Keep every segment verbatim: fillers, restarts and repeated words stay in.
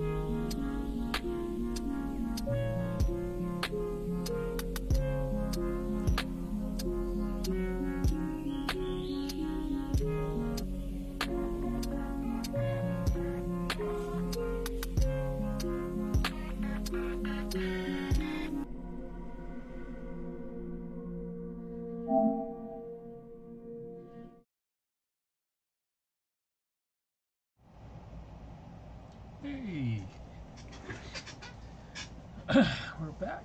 Hey, we're back.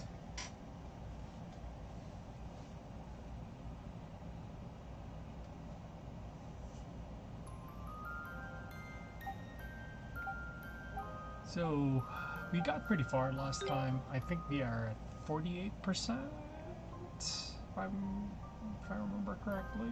So we got pretty far last time. I think we are at forty-eight percent, if I'm if I remember correctly.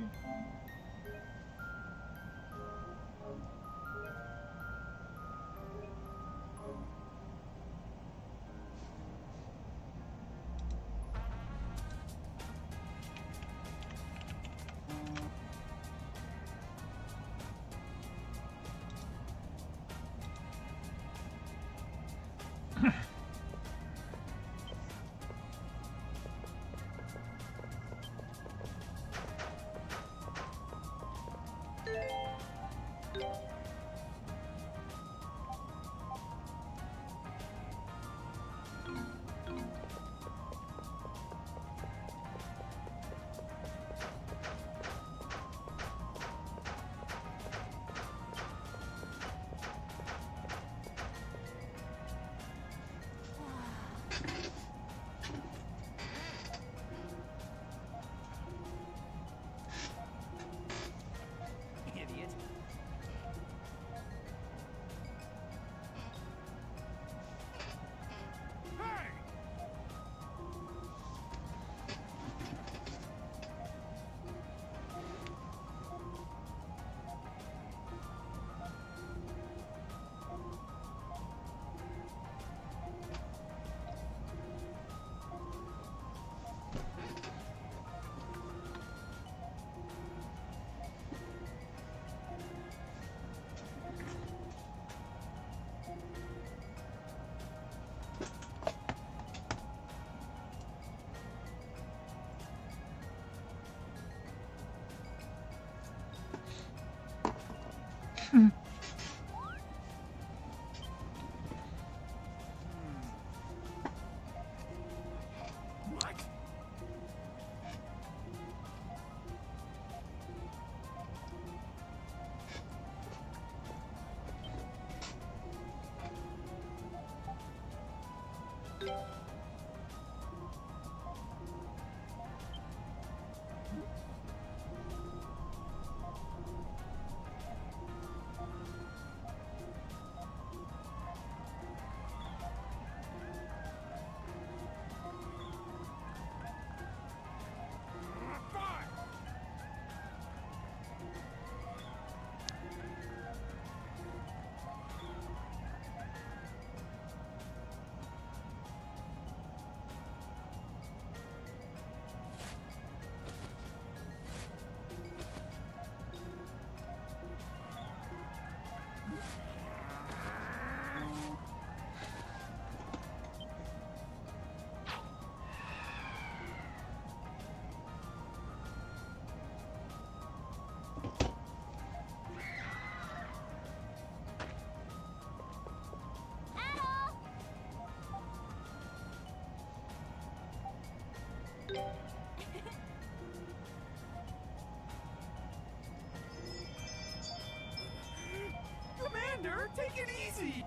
Commander, take it easy!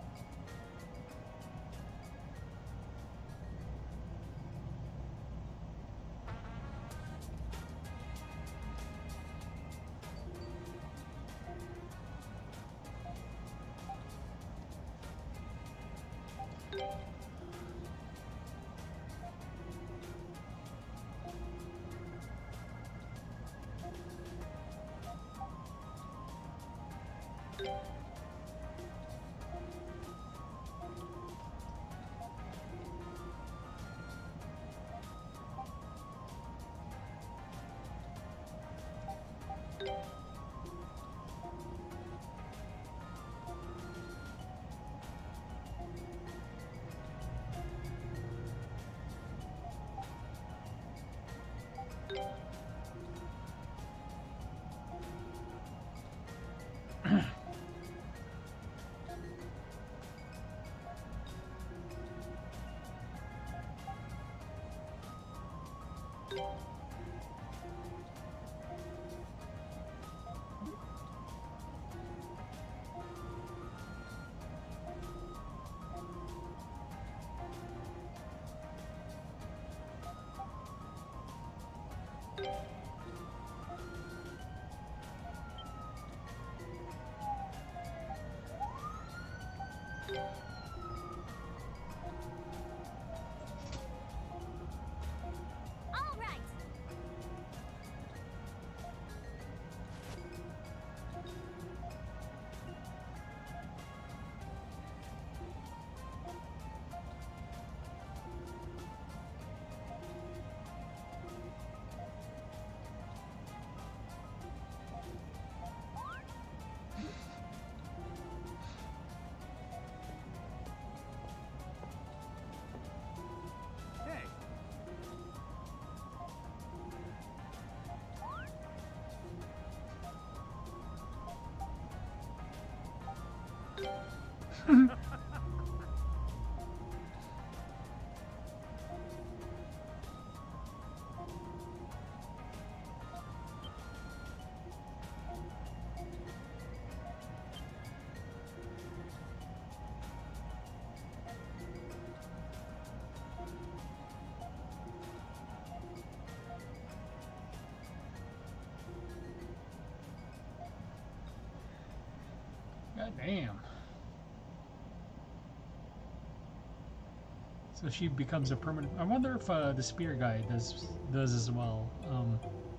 All right. Hey, God damn. So she becomes a permanent. I wonder if uh, the spear guy does does as well. Um,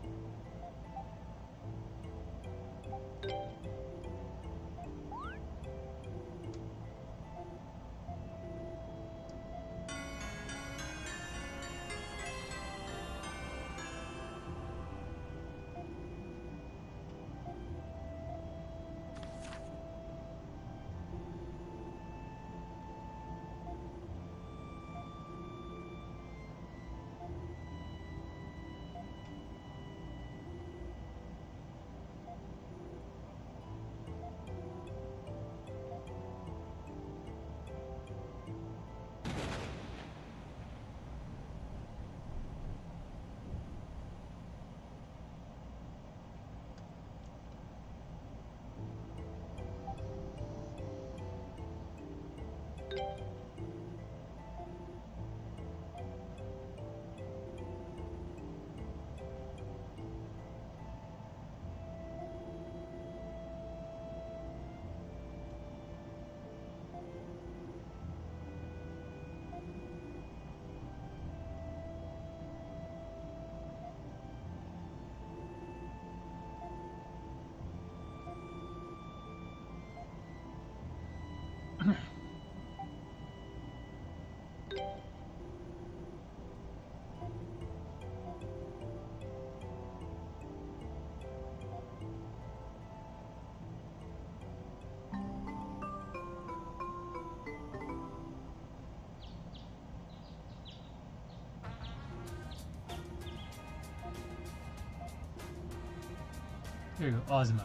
There you go, Ozma.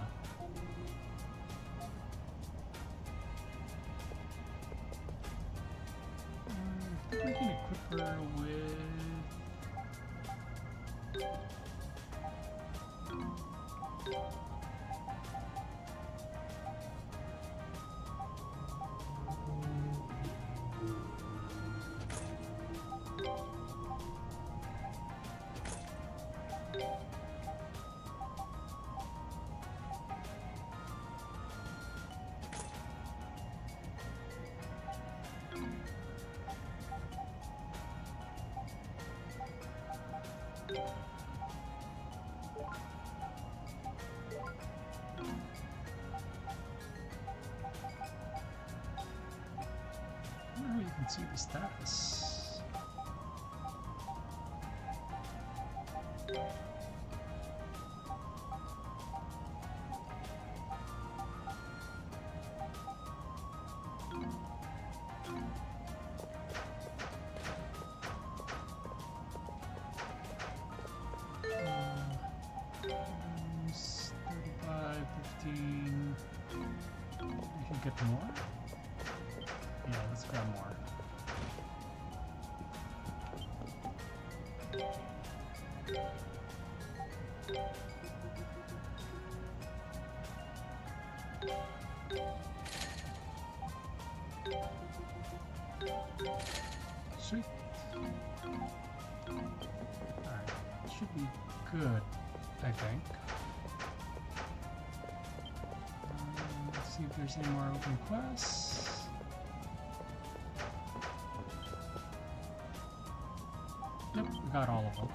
Uh, I think we can equip her with. Now you can see the status. thirty-five, fifteen. We can get more? Yeah, let's grab more. Sweet. Alright, should be good, I think. Um, let's see if there's any more open quests. Nope, we got all of them.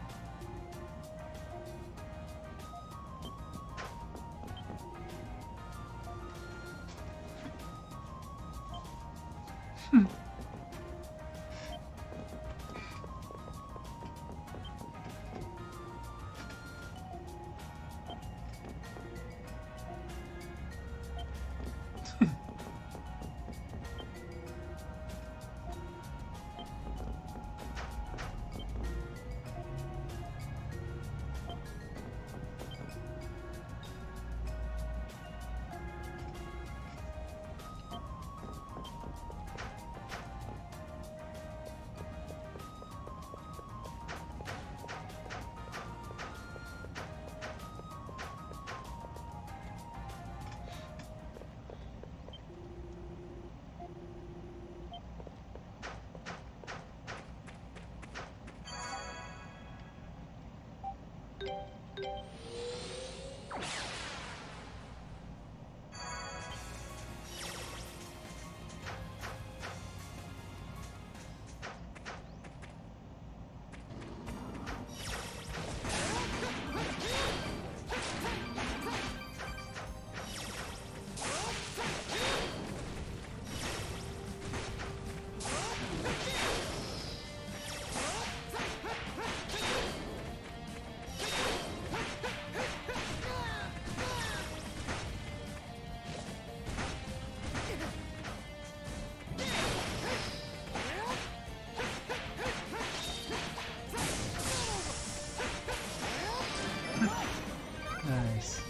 Nice.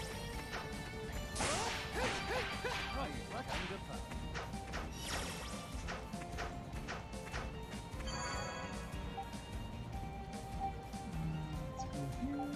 Let's go here.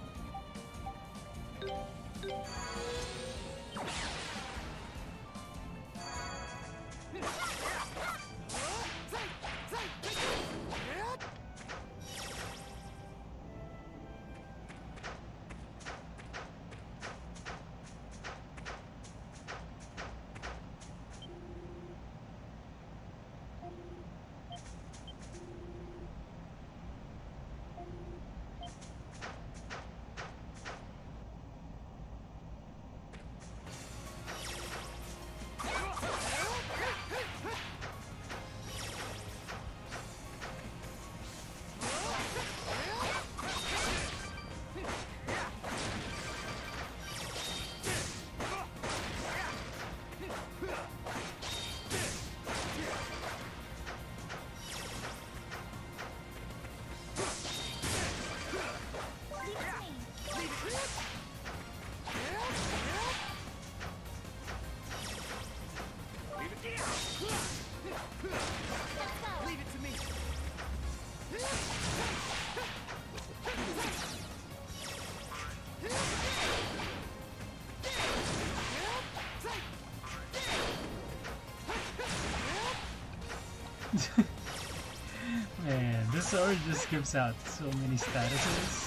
Man, this sword just gives out so many statuses.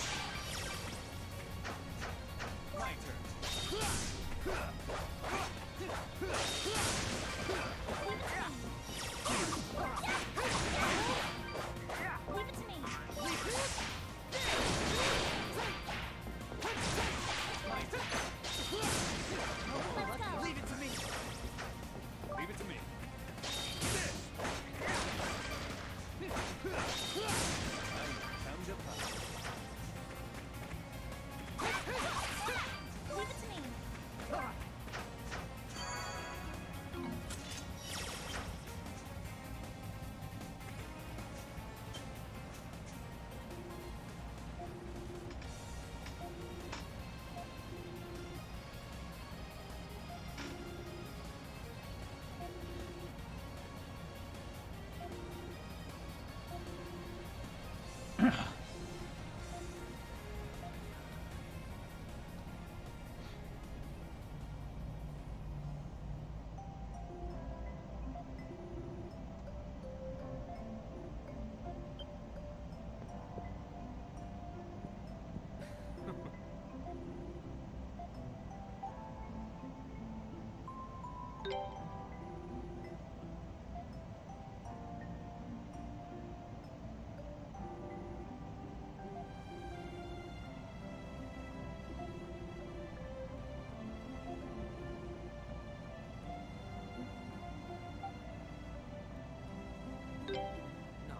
No.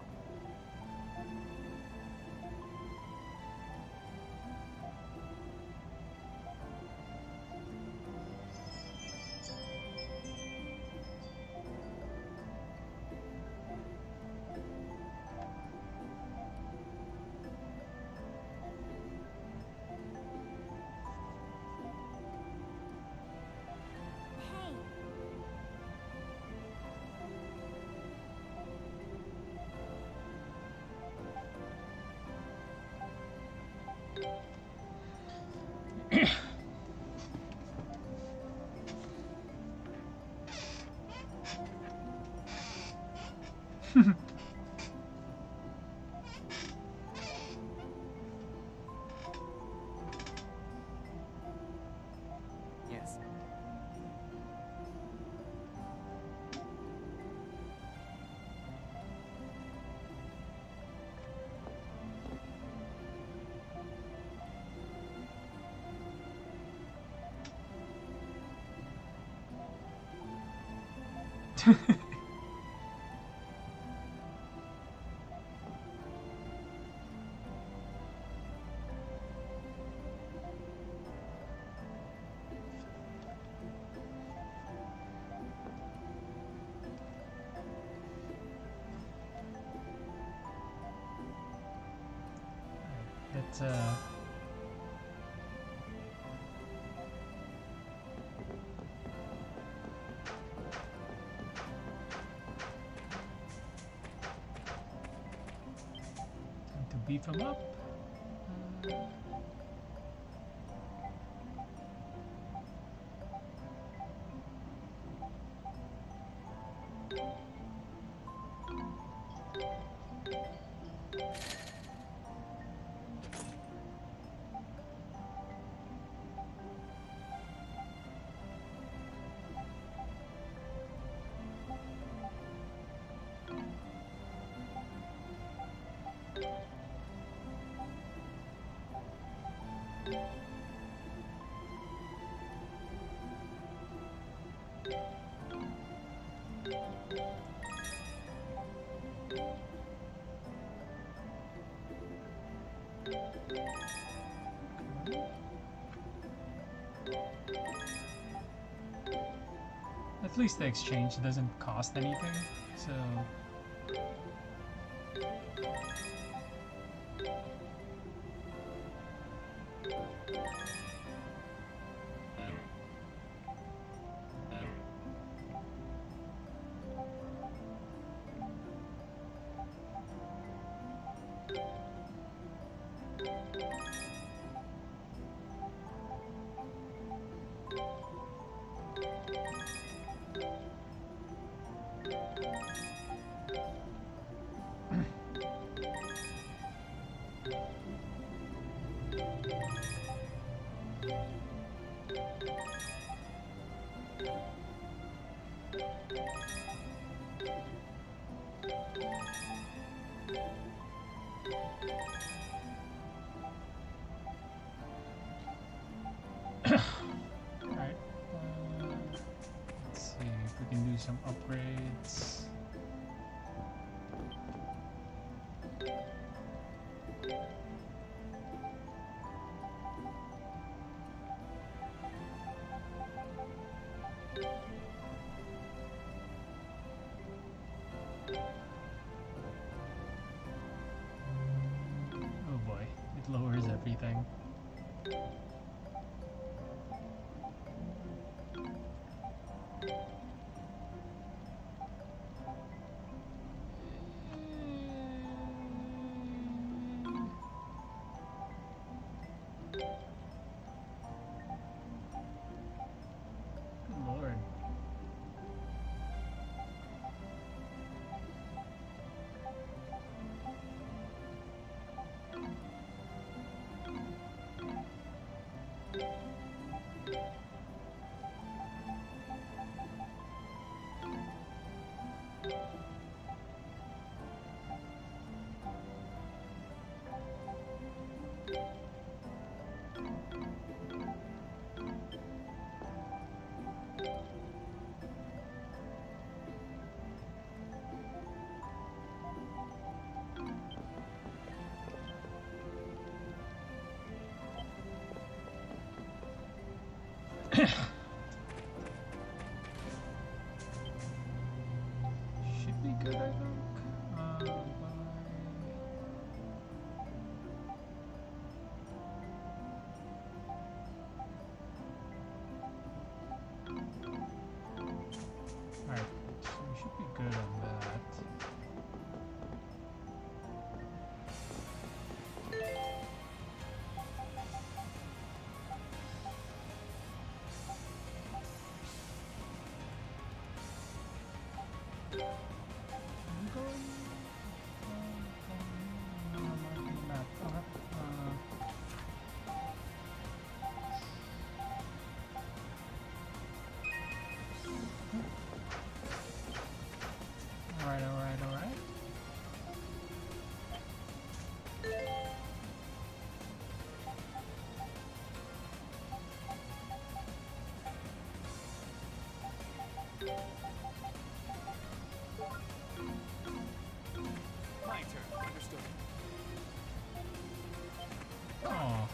Hey, Yes. It's uh. Time to beef him up. At least the exchange doesn't cost anything, so. Alright. Uh, let's see if we can do some upgrades. Oh boy, it lowers everything. Good lord. Should be good, I think. Uh, Alright, so we should be good on that. I'm going... Uh, no, I'm marking the map. Okay. Uh, alright, alright, alright. My turn. Understood. Oh.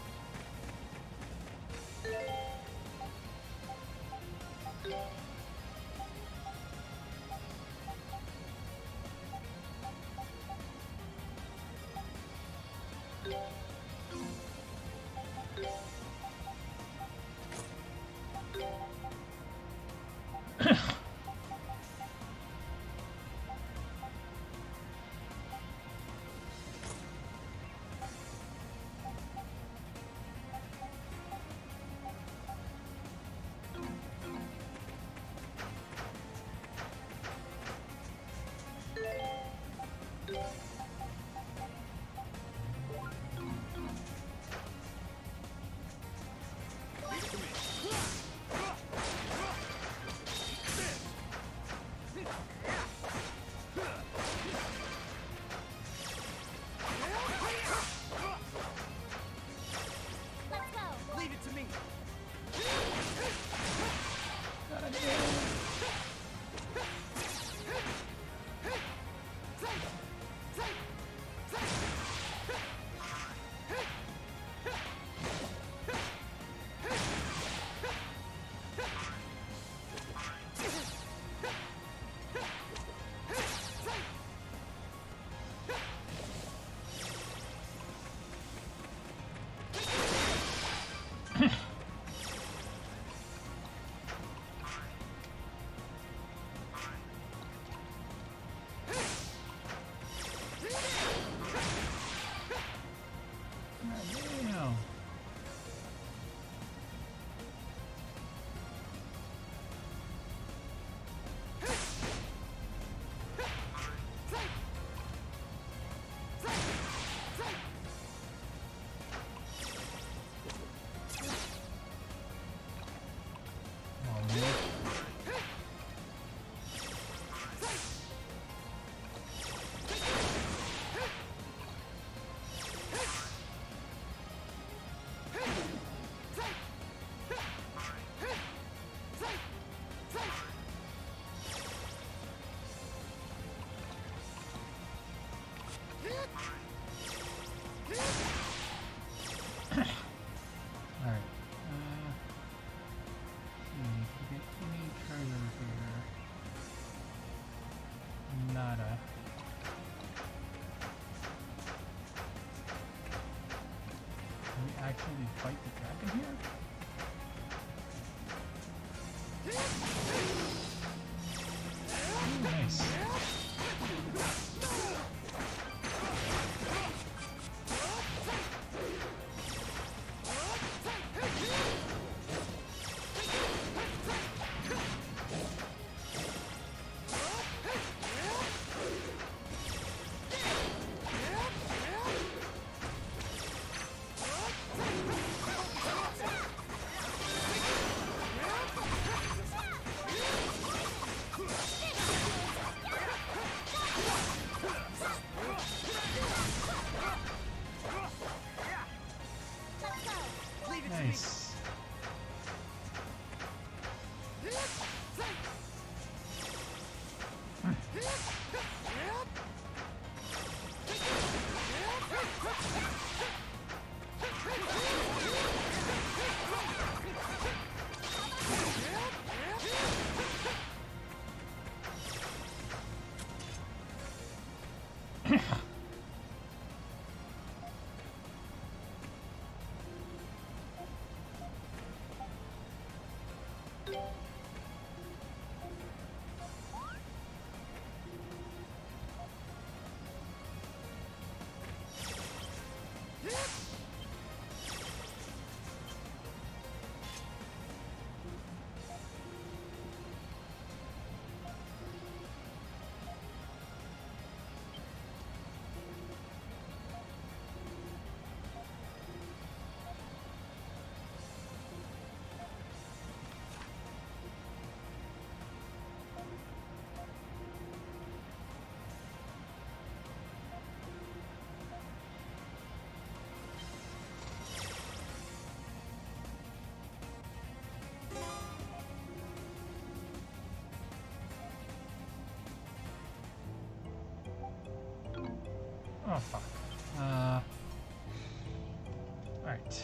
Damn. Oh, man. Alright. Uh, hmm, if we get any treasure here. Nada. Can we actually fight the dragon here? Ooh, nice. Nice. Oh fuck. Uh. Alright.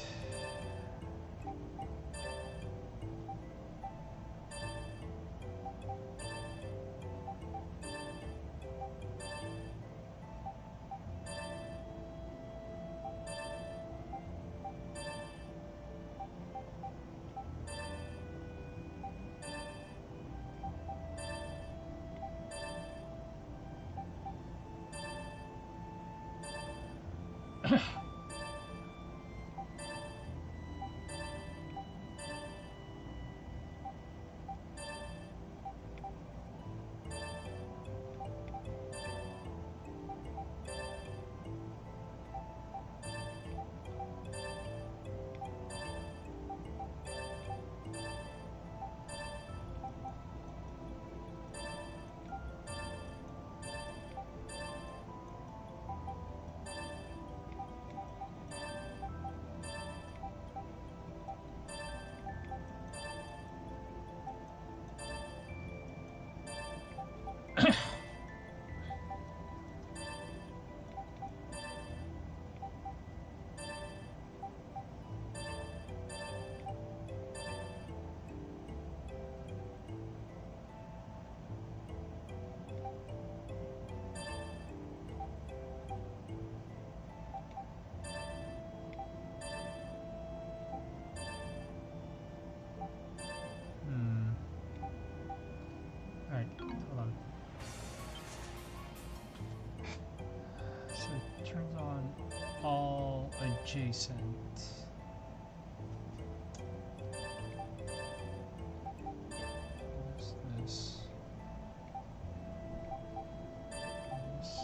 Hmm. Alright, hold on. So it turns on all adjacent. What's this? This.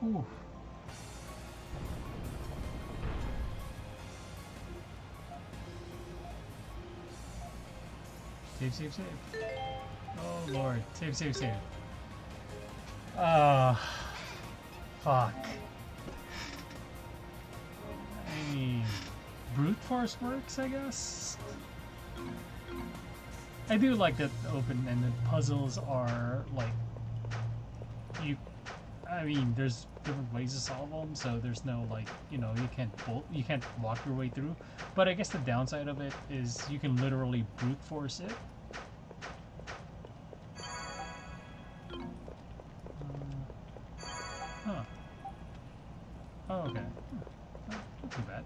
Ooh. Save, save, save. Oh lord. Save, save, save. Ah. Uh, fuck. I mean, brute force works, I guess. I do like that open-ended puzzles are like you. I mean, there's different ways to solve them, so there's no like you know you can't bolt, you can't walk your way through. But I guess the downside of it is you can literally brute force it. Huh. Oh, okay. Huh. Not too bad.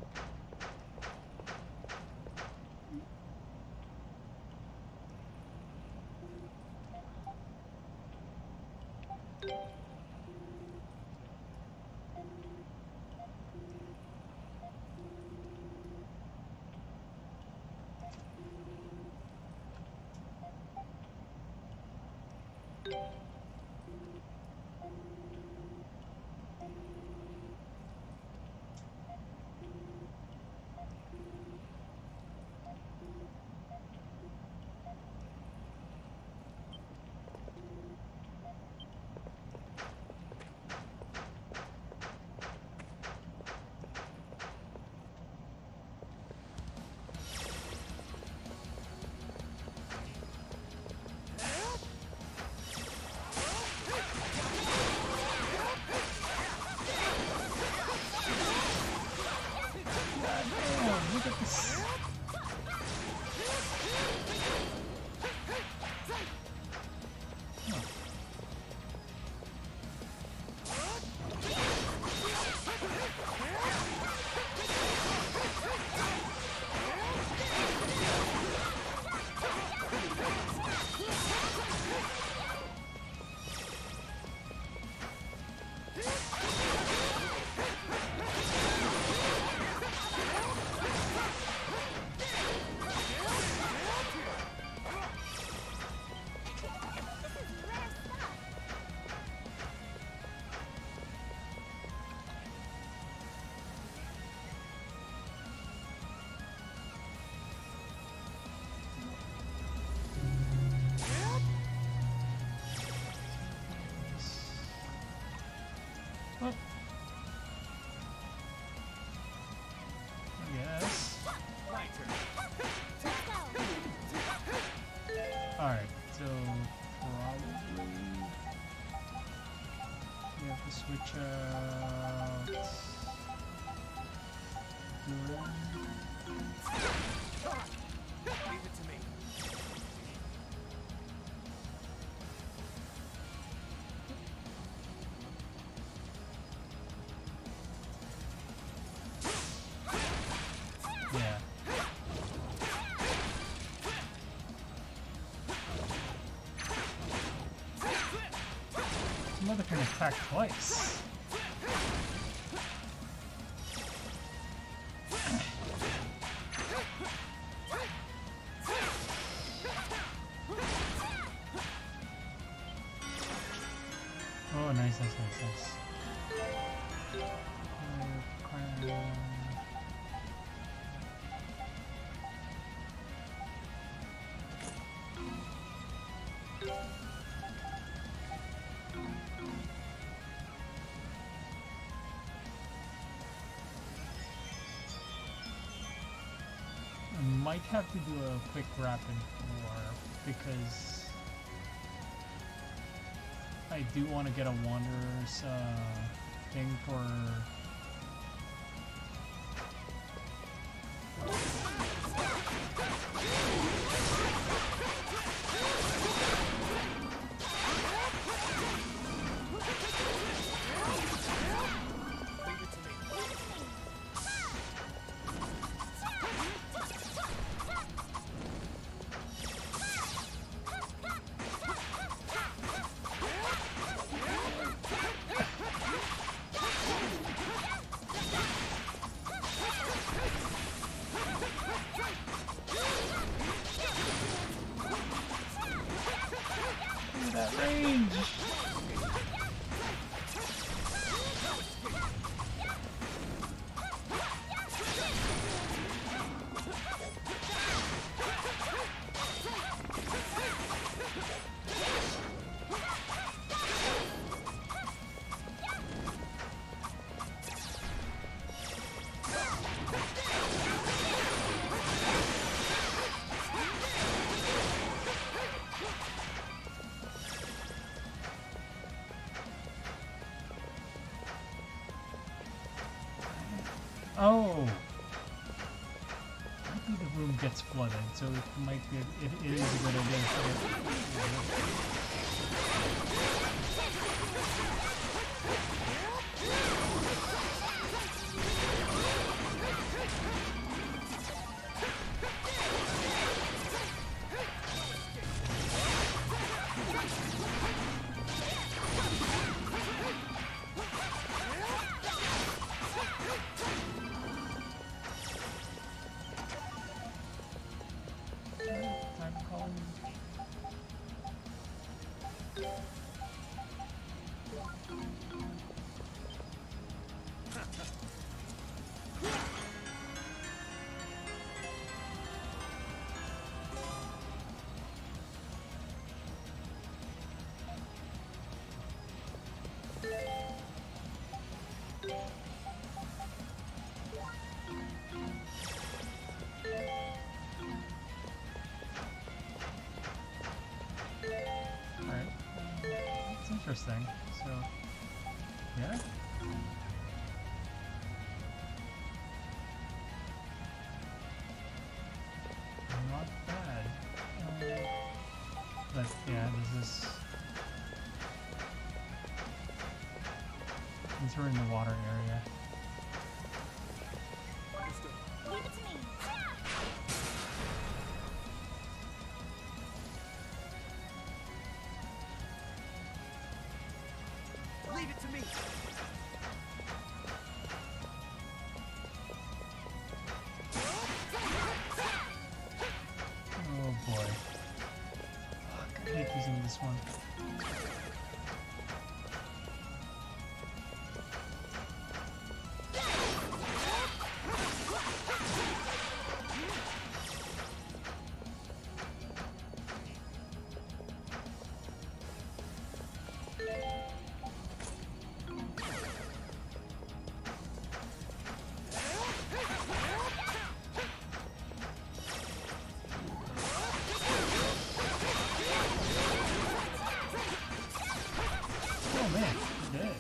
Look at this. Oh. Yes. Alright, so probably we have to switch out. Leave it to me. Yeah. Mother can attack twice. Oh, nice, nice, nice, nice. Might have to do a quick rapid war because I do want to get a Wanderer's uh, thing for. Oh! Maybe the room gets flooded, so it might be. It, it is a good idea to. Time call. Alright. That's interesting. So, yeah? Not bad. Uh, but, yeah, this is... Since we're in the water area. Leave it to me. Leave it to me. Oh boy. Fuck, I hate using this one. Oh man, you're dead.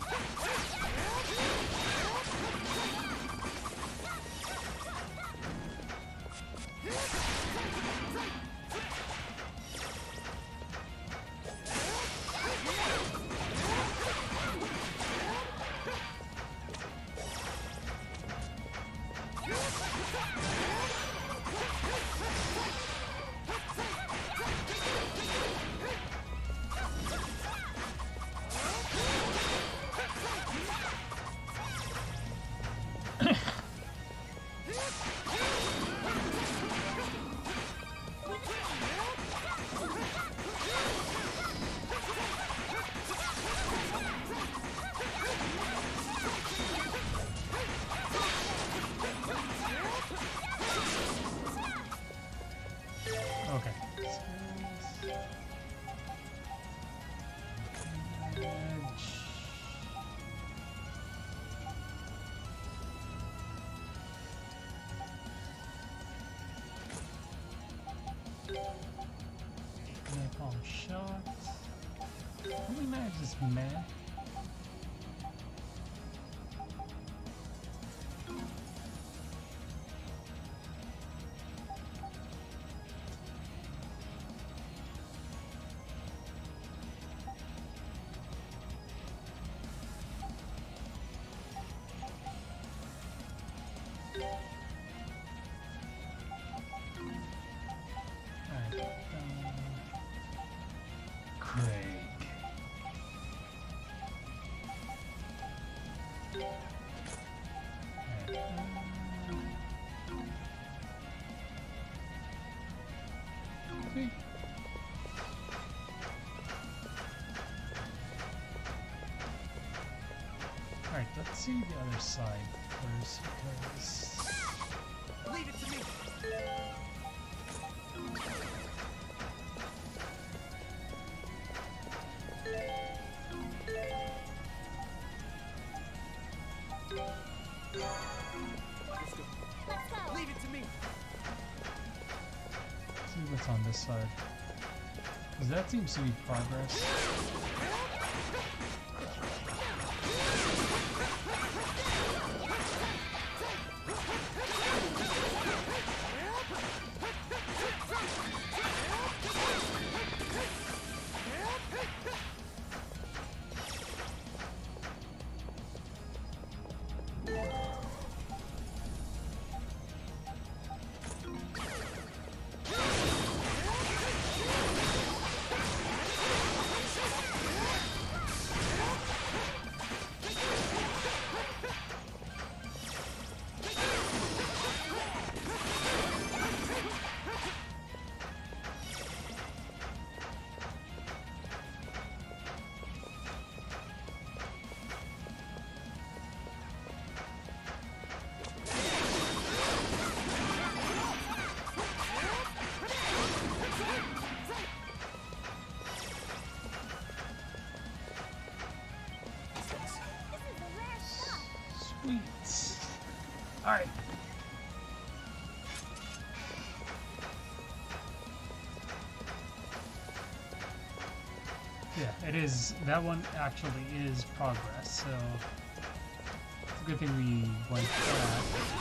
Okay. Napalm shot. How many knives is man? Alright. Um, Craig. Alright. Um, see? Alright, let's see the other side first because Leave it to me. Let's go. Leave it to me. see what's on this side. Because that seems to be progress. Sweet. Alright. Yeah, it is. That one actually is progress, so it's a good thing we went back.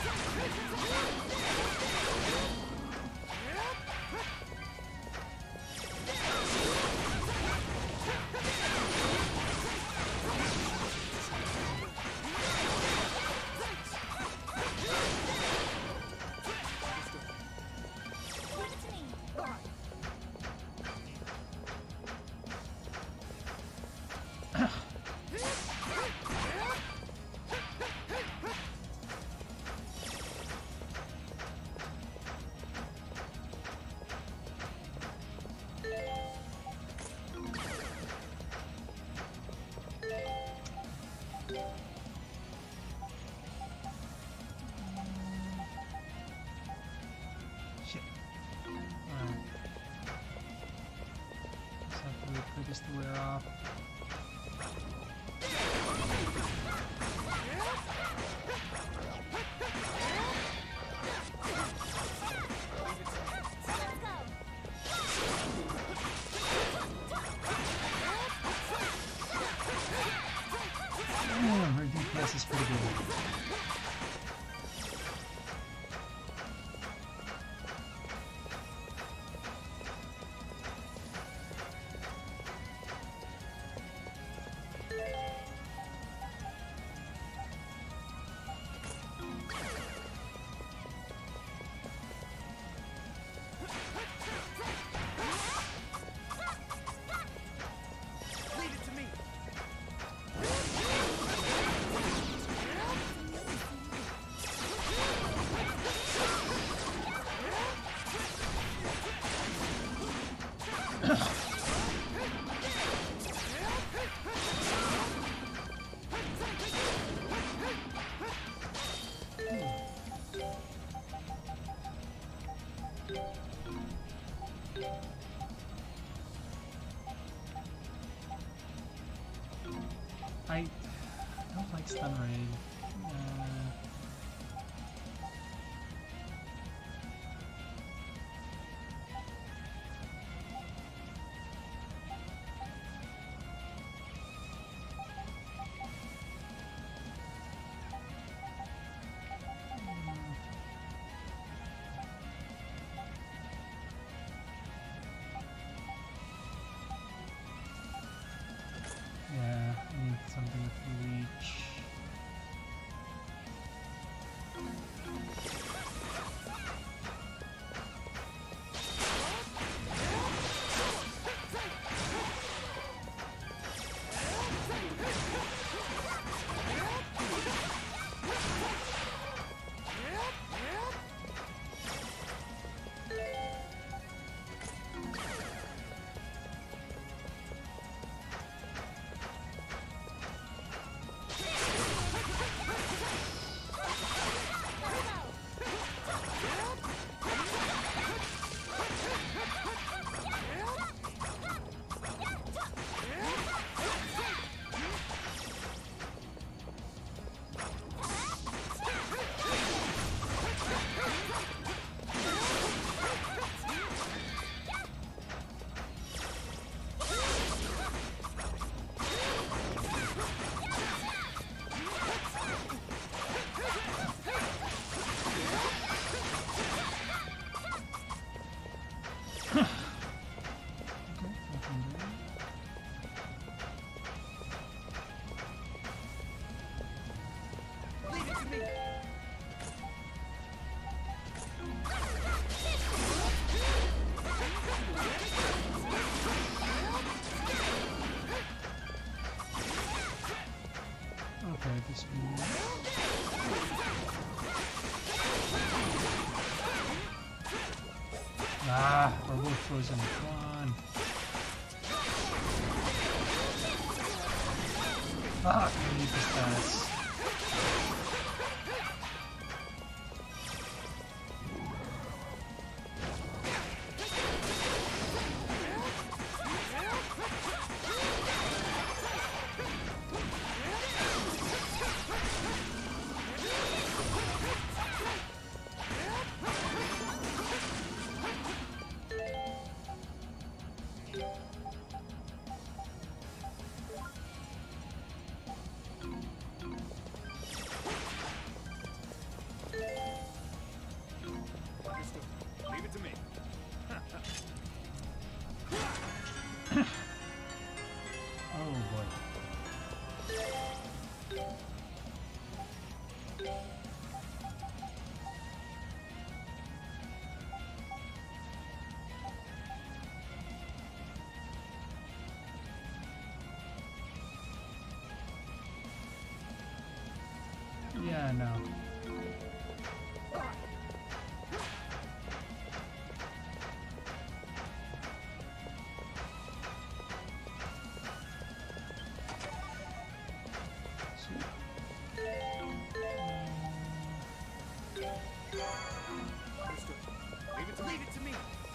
Shit. Alright. Just have to wait for this to wear off. Damn, her D P S is pretty good. Leave it to me. I don't like stun raid. Uh, yeah, I need something with reach. Leave it to me. Okay, this one. Ah, we're both frozen. Come on. Fuck, I need this pass. Yeah, no. Understood. Leave it to Leave it to me.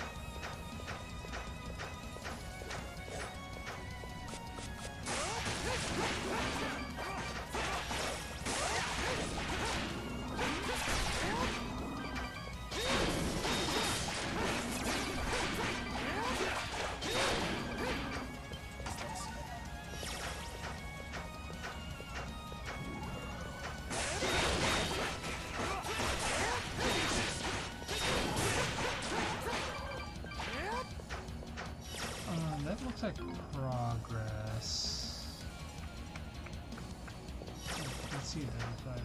Um, that looks like progress. I can see that, but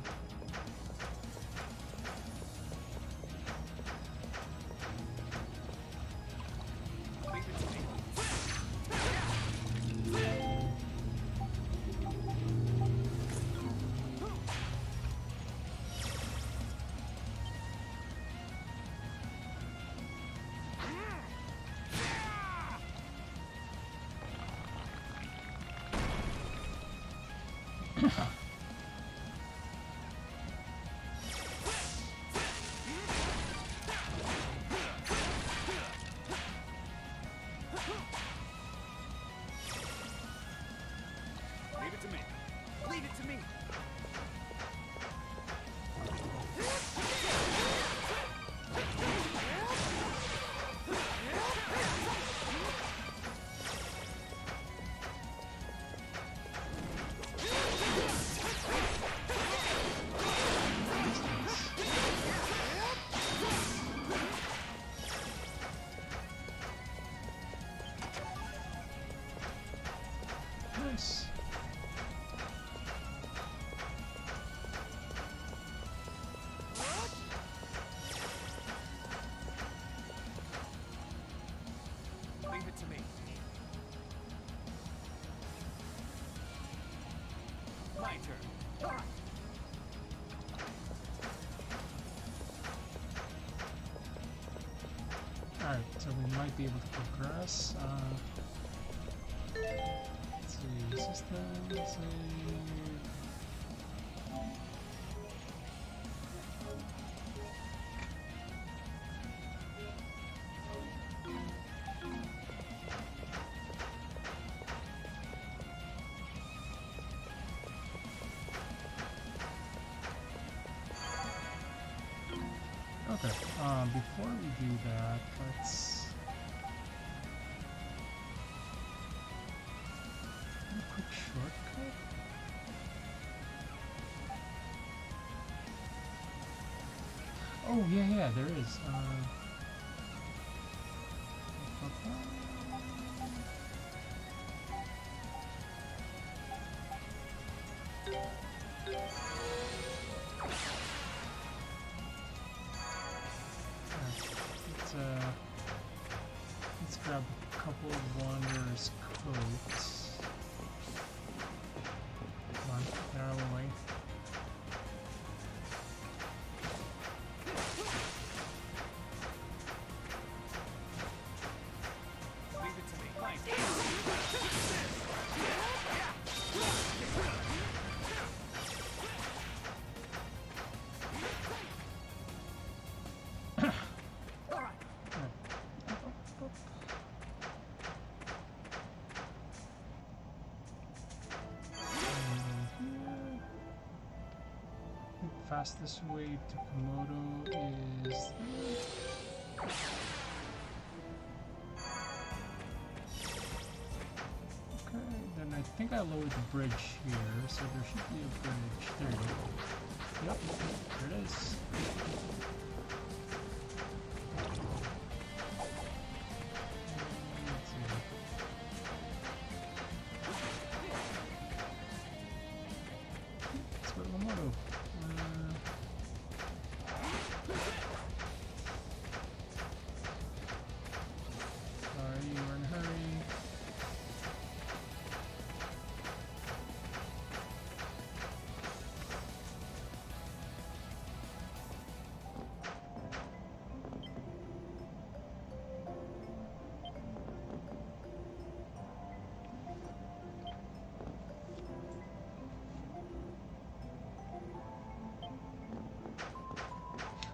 Leave it to me. Leave it to me. Leave it to me. nice. Leave it to me. My turn. Alright, so we might be able to progress. Uh, let's see, system, save. Okay, um, before we do that, let's do a quick shortcut. Oh, yeah, yeah, there is. Uh, Let's, uh, let's grab a couple of Wanderer's coats. Come on, get out of the way. Leave it to me. My turn. Fastest way to Komodo is okay, then I think I lowered the bridge here, so there should be a bridge. There you go. Yep, there it is. Let's see. Let's go to Komodo. Sorry, you were in a hurry.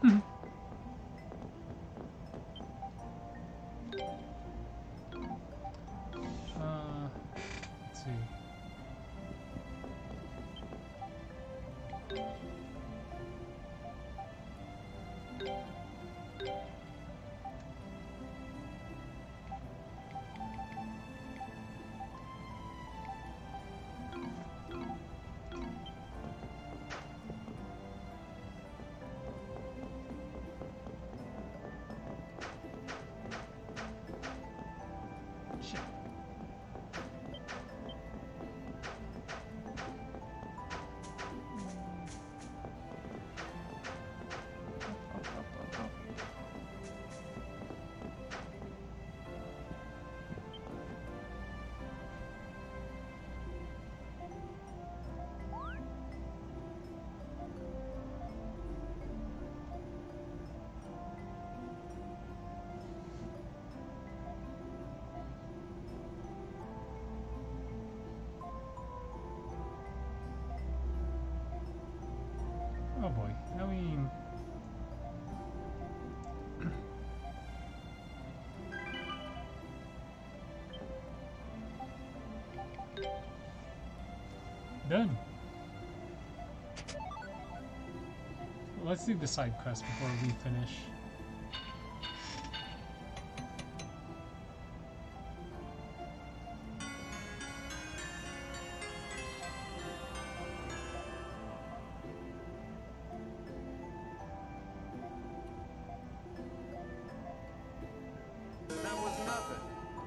uh, let's see. Shit. Oh boy, I mean... Done. Let's do the side quest before we finish. That was nothing.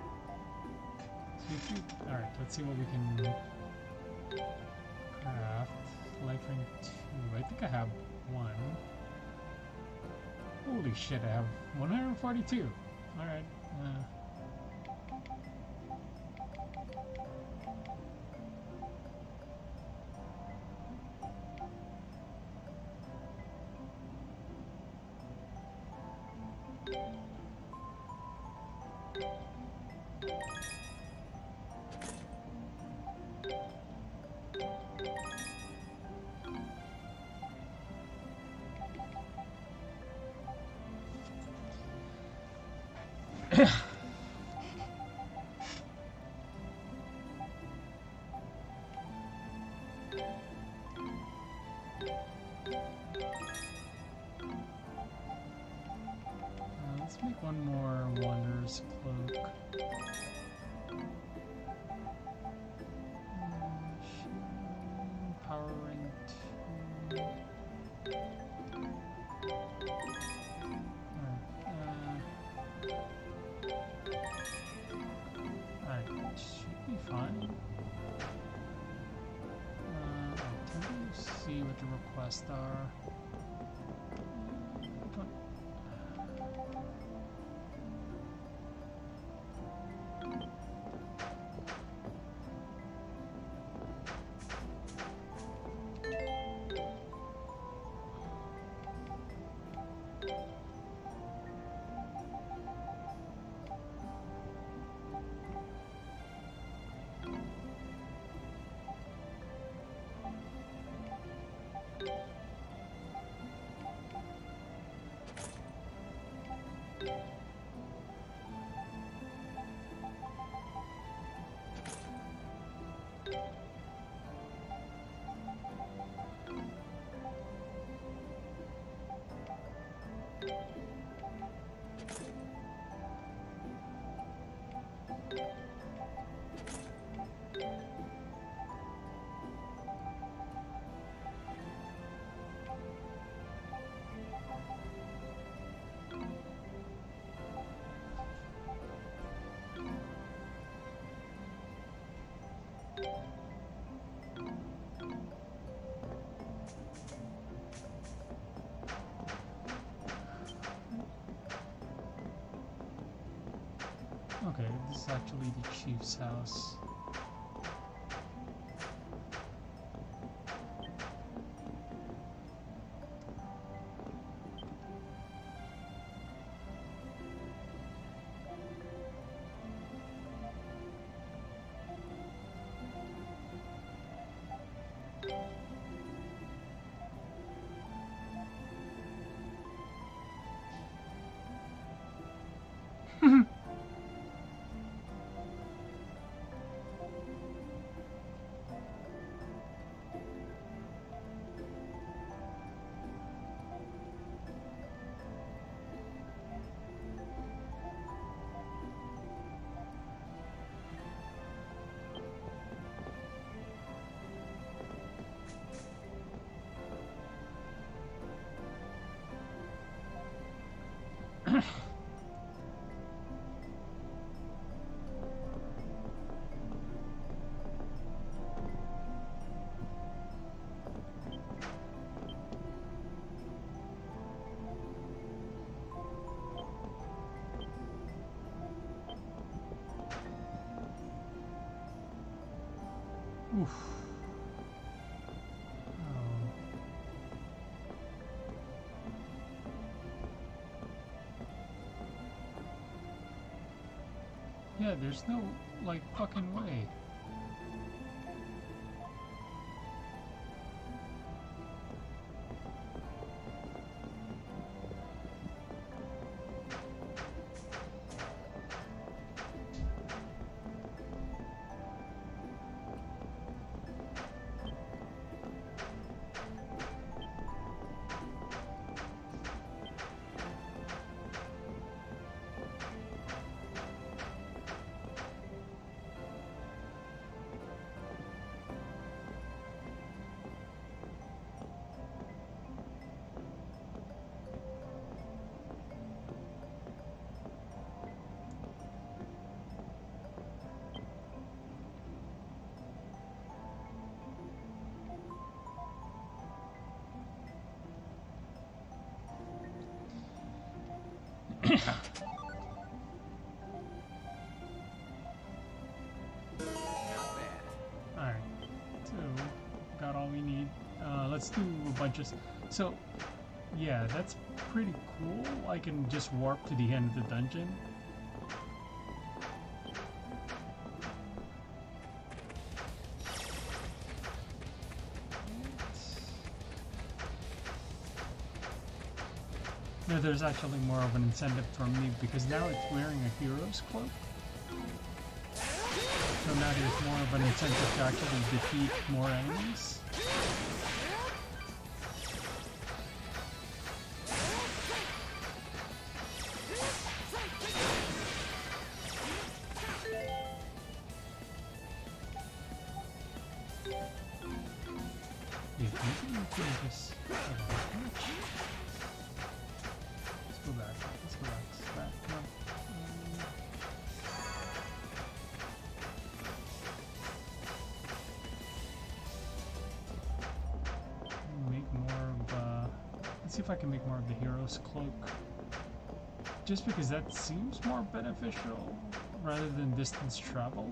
Alright, let's see what we can craft. Life ring two. I think I have one. Holy shit, I have one hundred forty-two. Alright. Uh, Uh, let's make one more Wanderer's Cloak. Uh, Power Ring two. Alright, uh, should be fine. Uh, I can see what the requests are. Okay, this is actually the chief's house. Oof. Oh. Yeah, there's no, like, fucking way. Alright, so got all we need. Uh, let's do a bunch of... So, yeah, that's pretty cool. I can just warp to the end of the dungeon. No, there's actually more of an incentive for me because now it's wearing a hero's cloak. So now there's more of an incentive to actually defeat more enemies. Yeah, maybe we can just... Let's go back. Let's go back. Let's go back. Come on. Make more of, uh, let's see if I can make more of the hero's cloak. Just because that seems more beneficial rather than distance travel.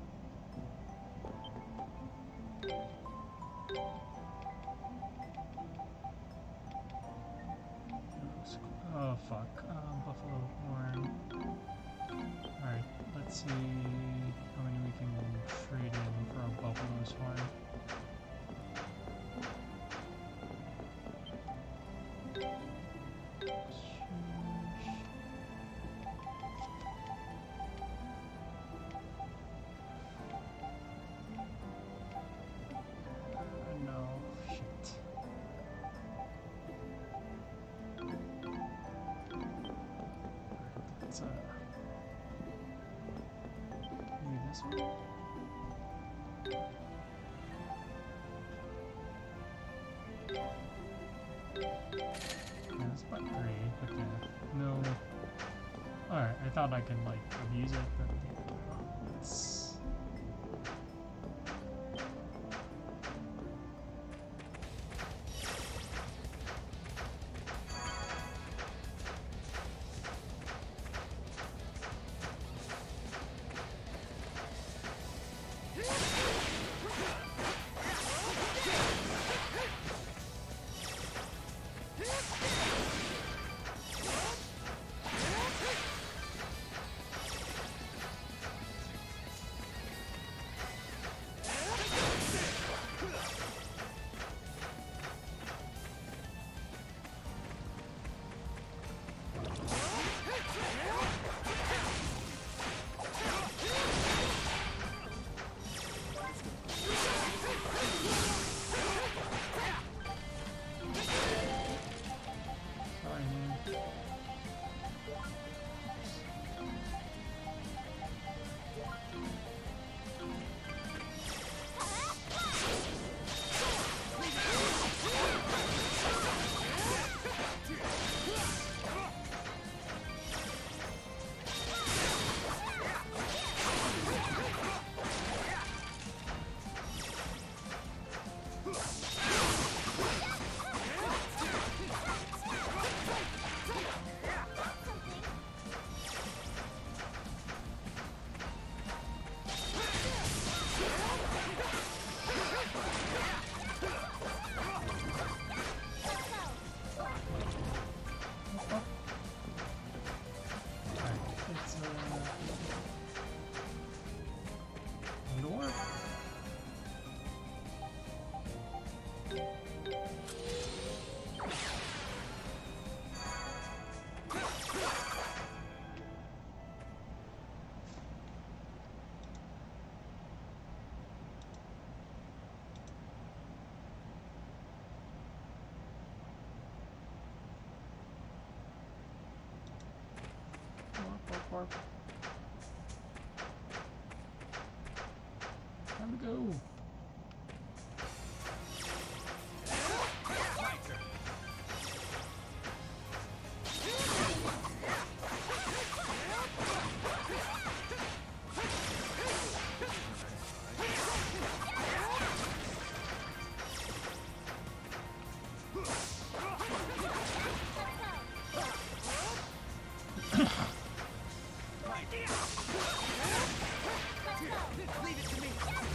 Oh fuck, um, buffalo horn. Alright, let's see how many we can trade in for a buffalo's horn. I thought I could like abuse it, but it's warp. Time to go. My turn. Leave it to me.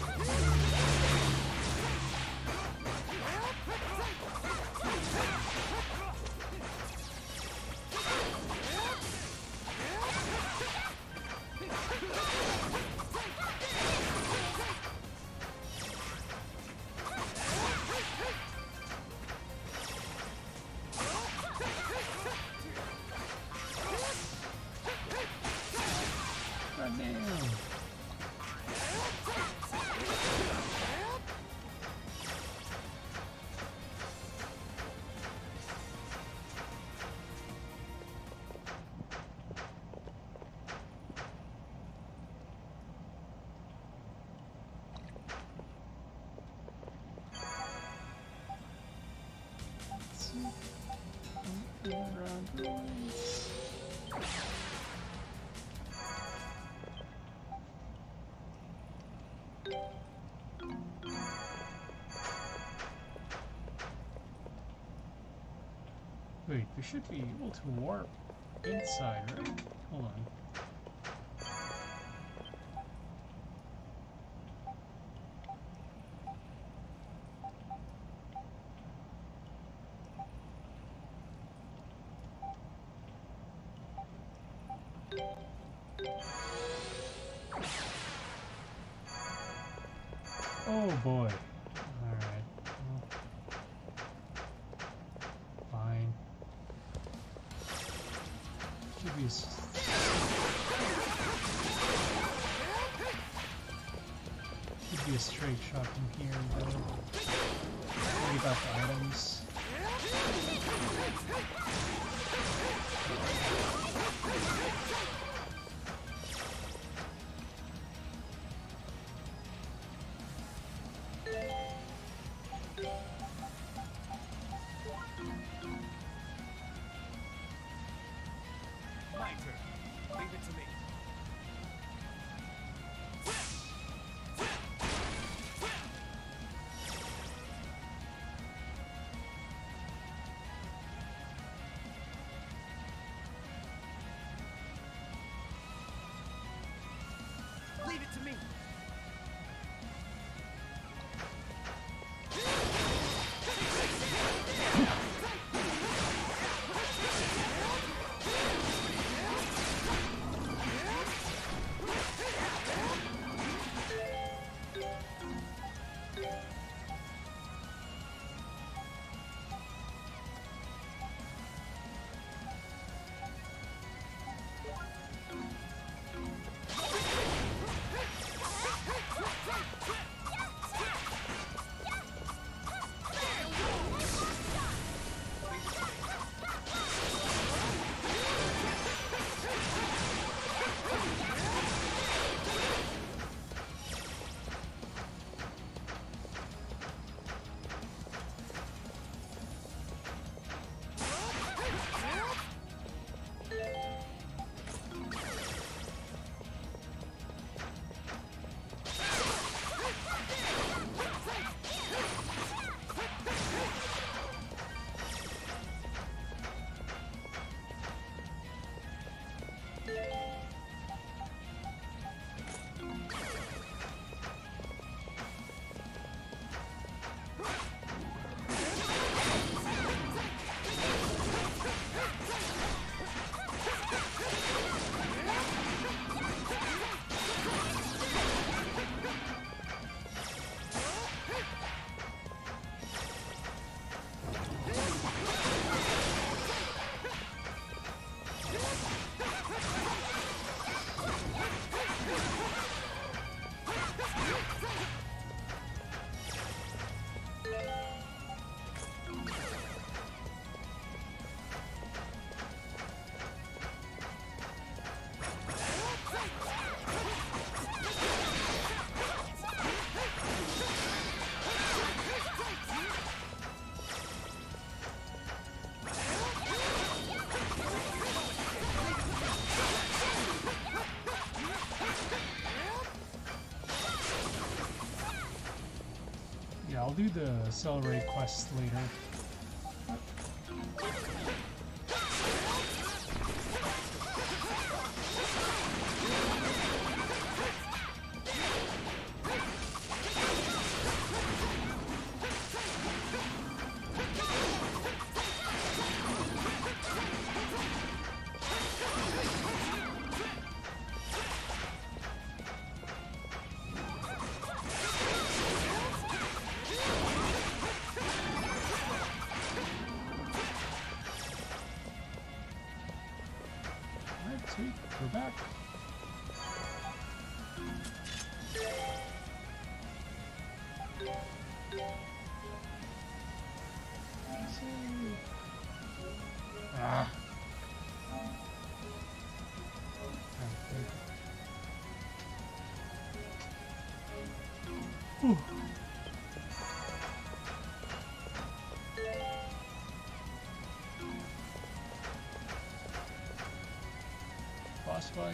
God damn. Let's see. Go around the lights. Wait, we should be able to warp inside, right? Hold on. Oh boy. Alright. Well, fine. Should be a s- should be a straight shot from here, though. Worry about the items. My turn. Leave it to me. Leave it to me. do the accelerate quest later. Sweet, we're back. Ah. Whew. Boss fight.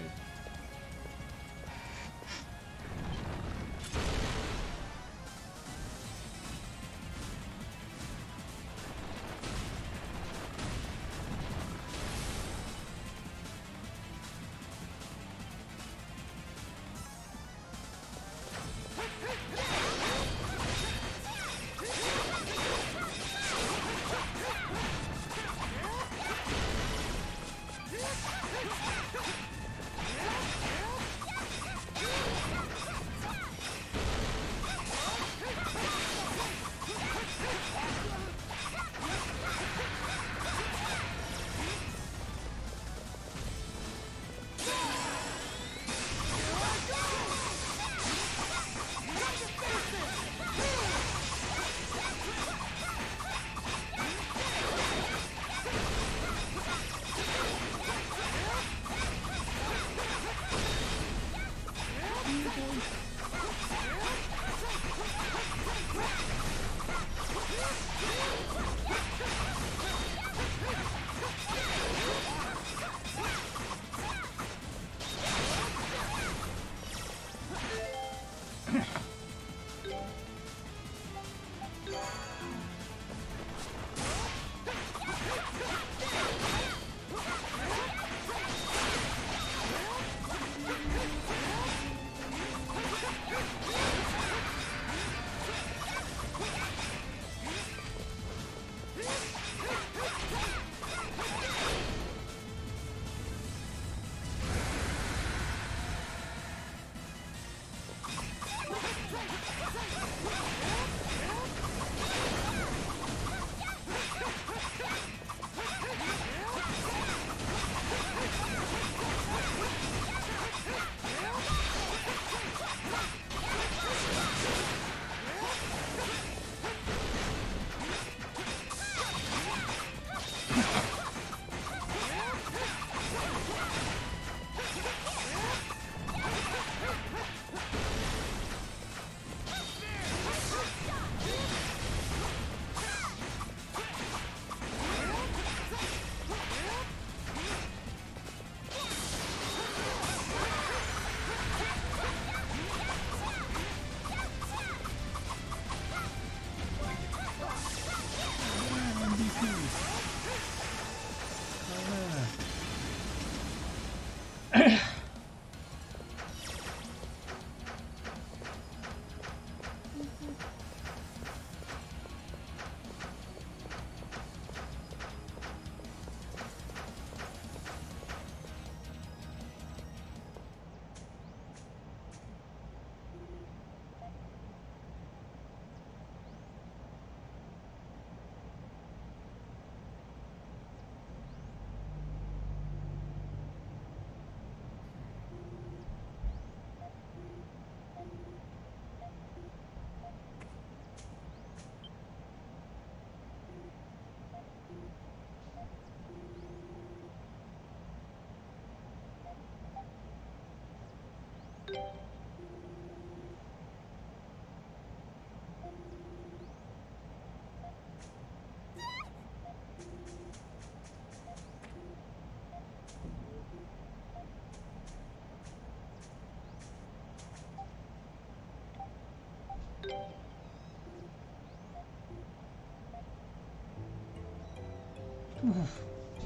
Oof.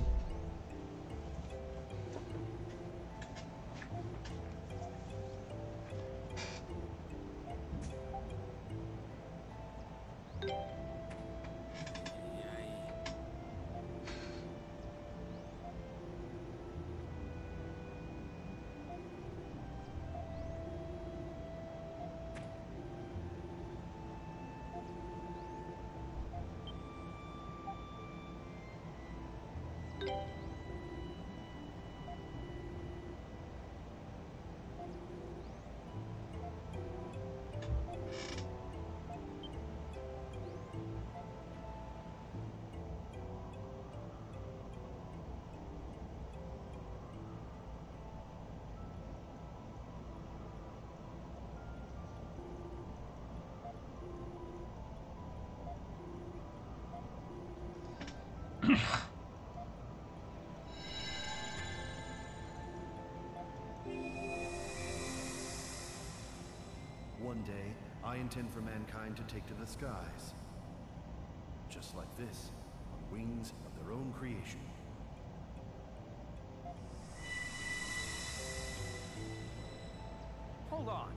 One day, I intend for mankind to take to the skies. Just like this, on wings of their own creation. Hold on.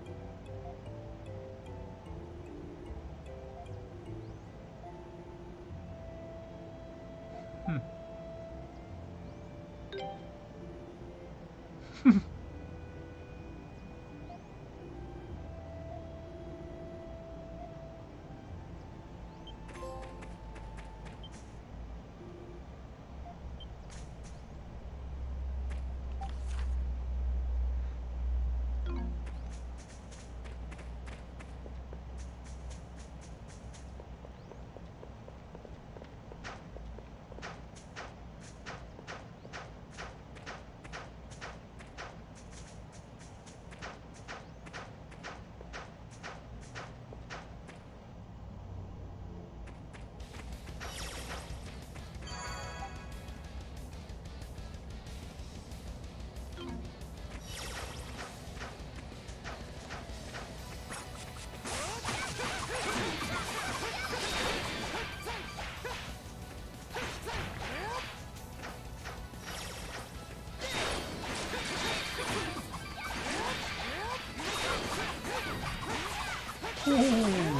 Ooh.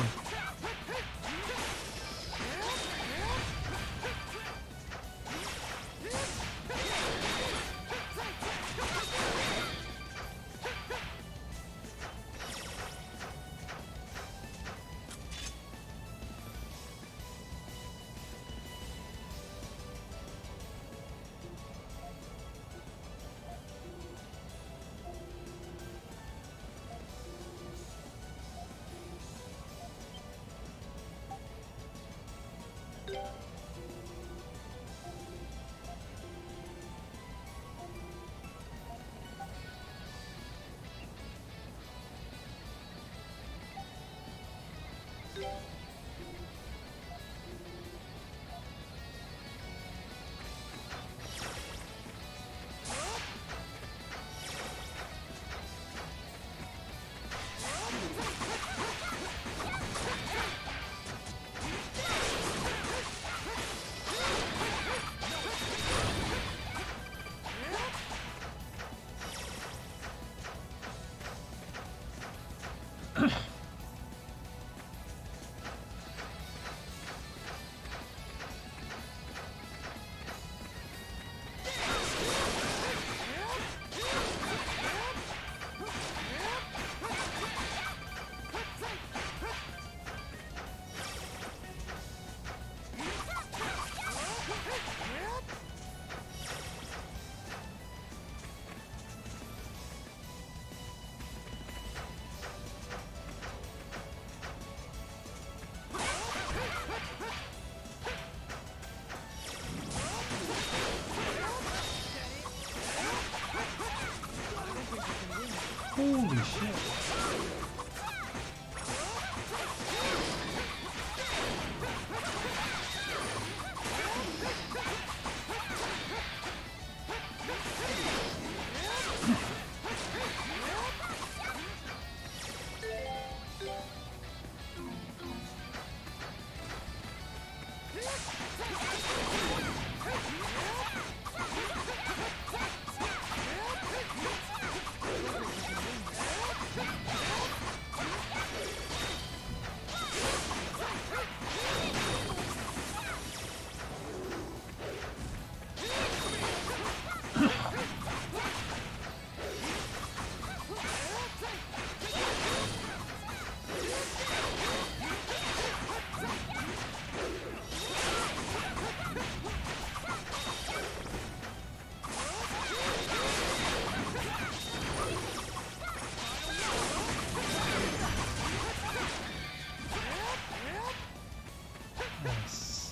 Holy shit. Nice.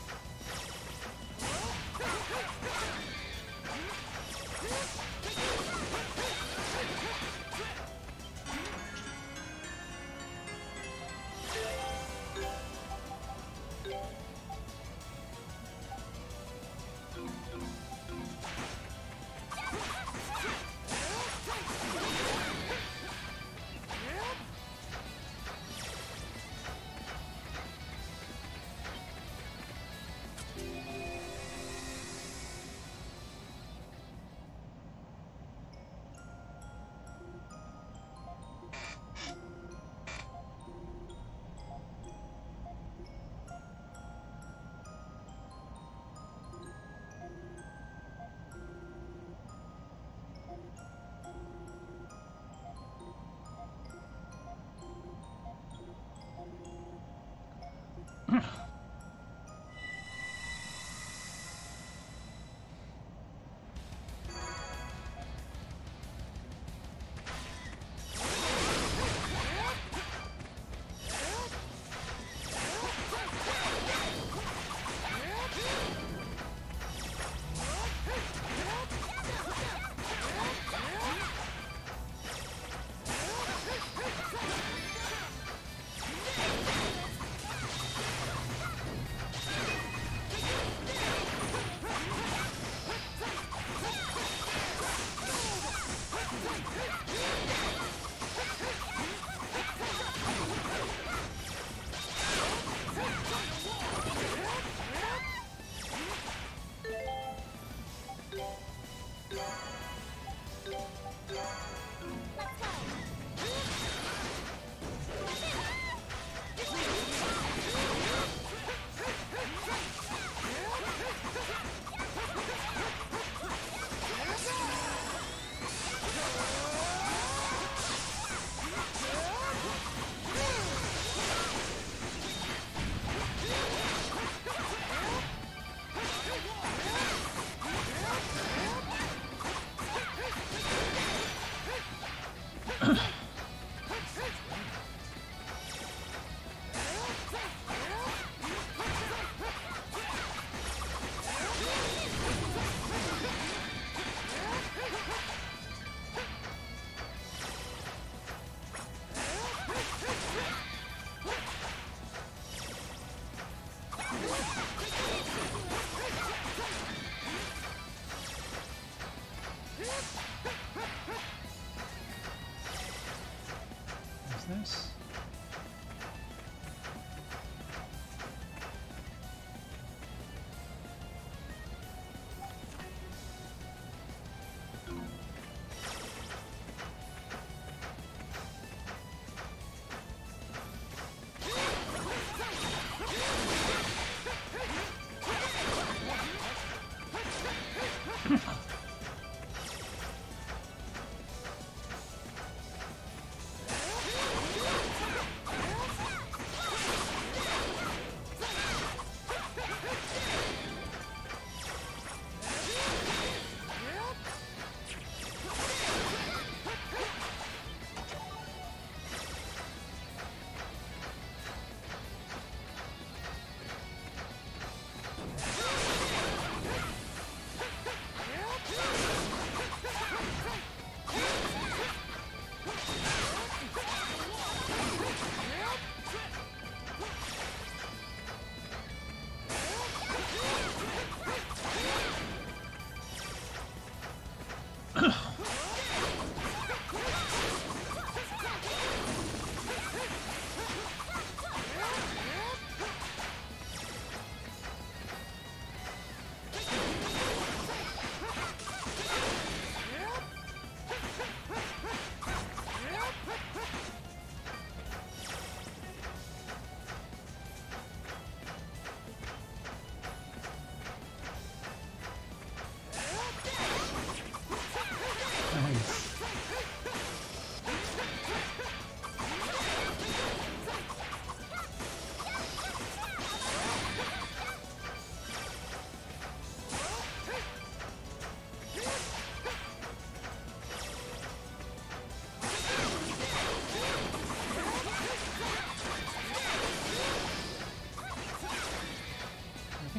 This.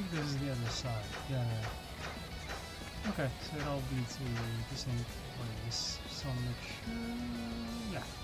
think this is the other side. Yeah, yeah. Okay, so it all leads to the same place. So I'll make sure. Yeah.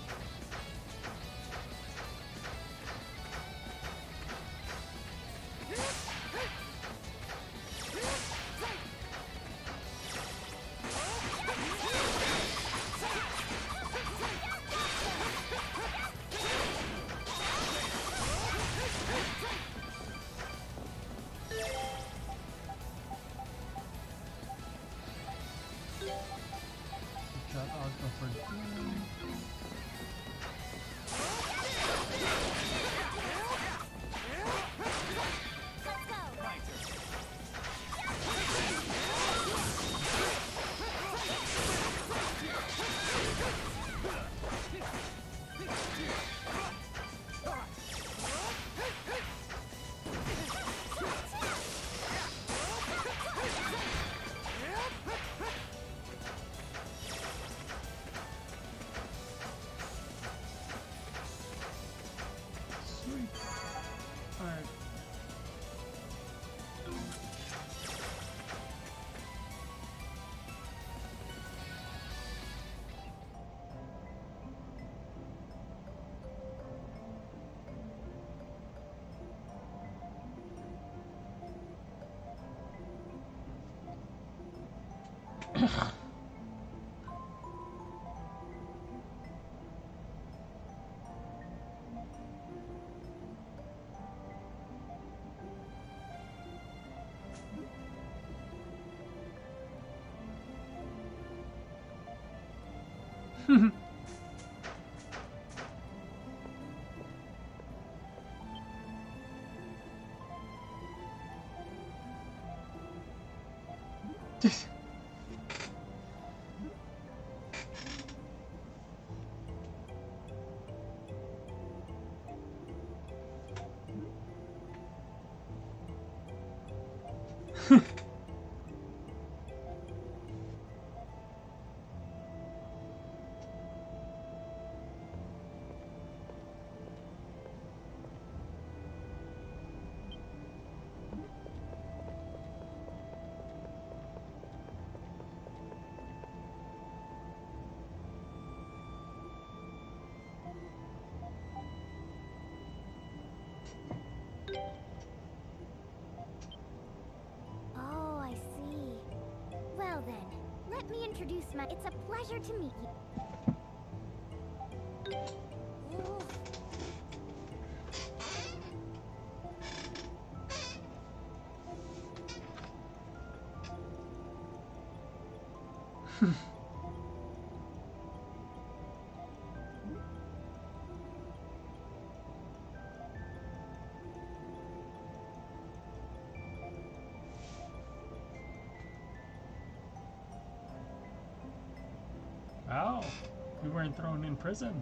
Oh, I see. Well then, let me introduce my... It's a pleasure to meet you. Ooh. Wow, we weren't thrown in prison.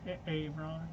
A- Aaron.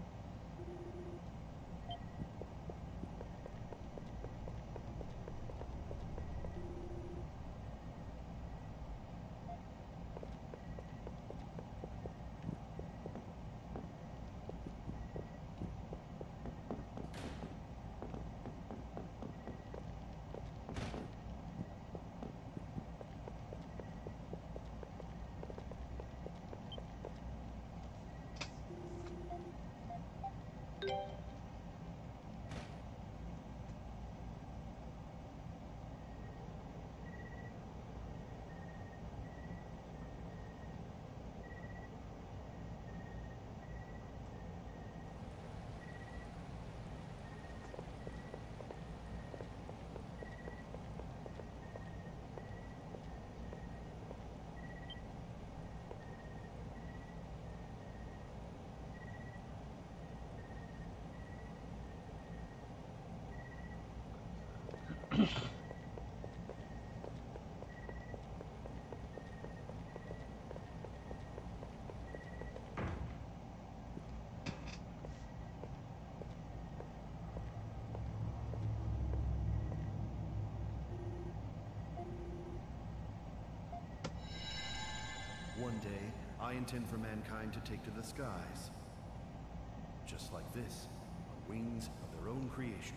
One day, I intend for mankind to take to the skies. Just like this, on wings of their own creation.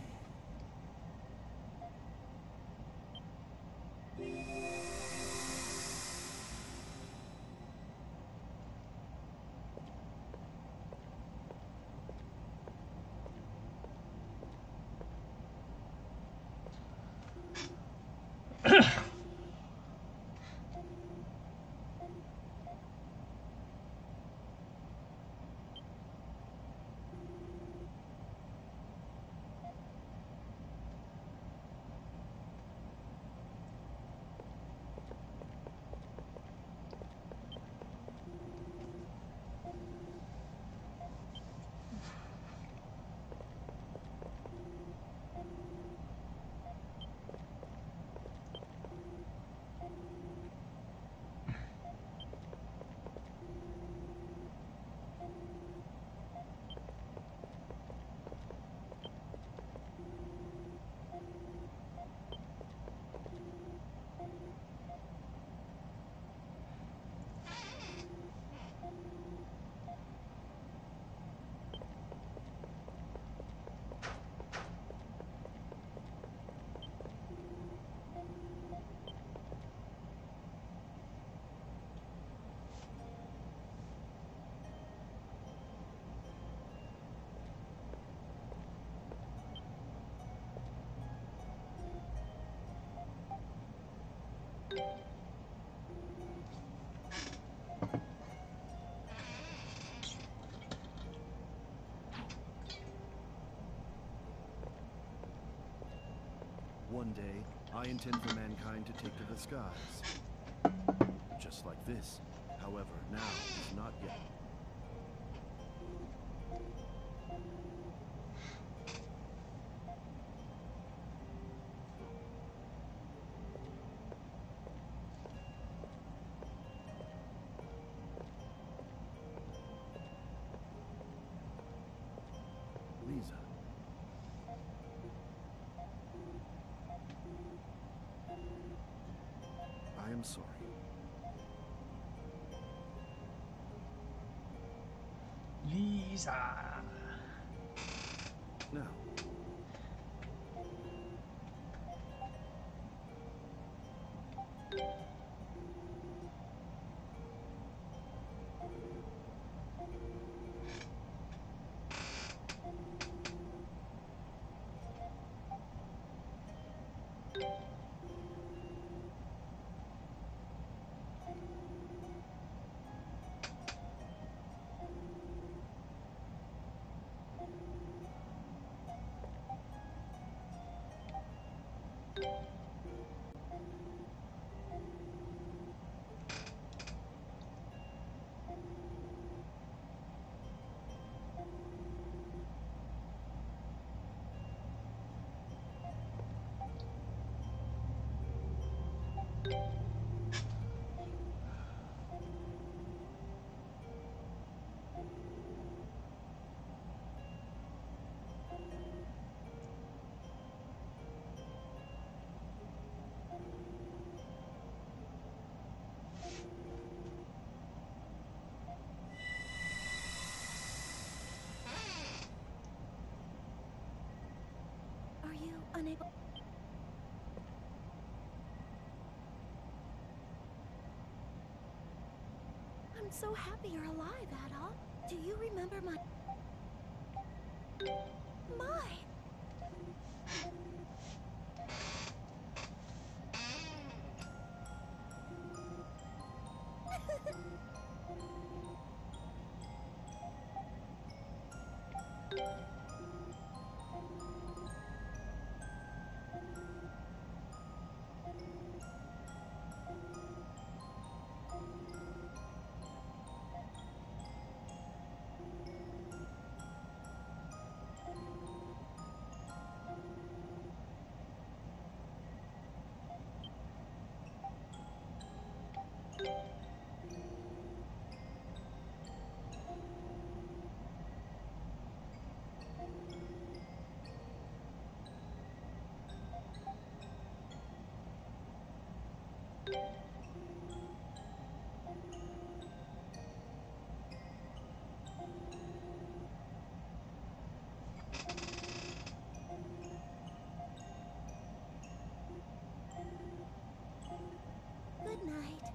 One day, I intend for mankind to take to the skies. Just like this. However, now is not yet. Lisa. I am sorry. Lisa. Now, so happy you're alive, Adolf. Do you remember my... My! Good night.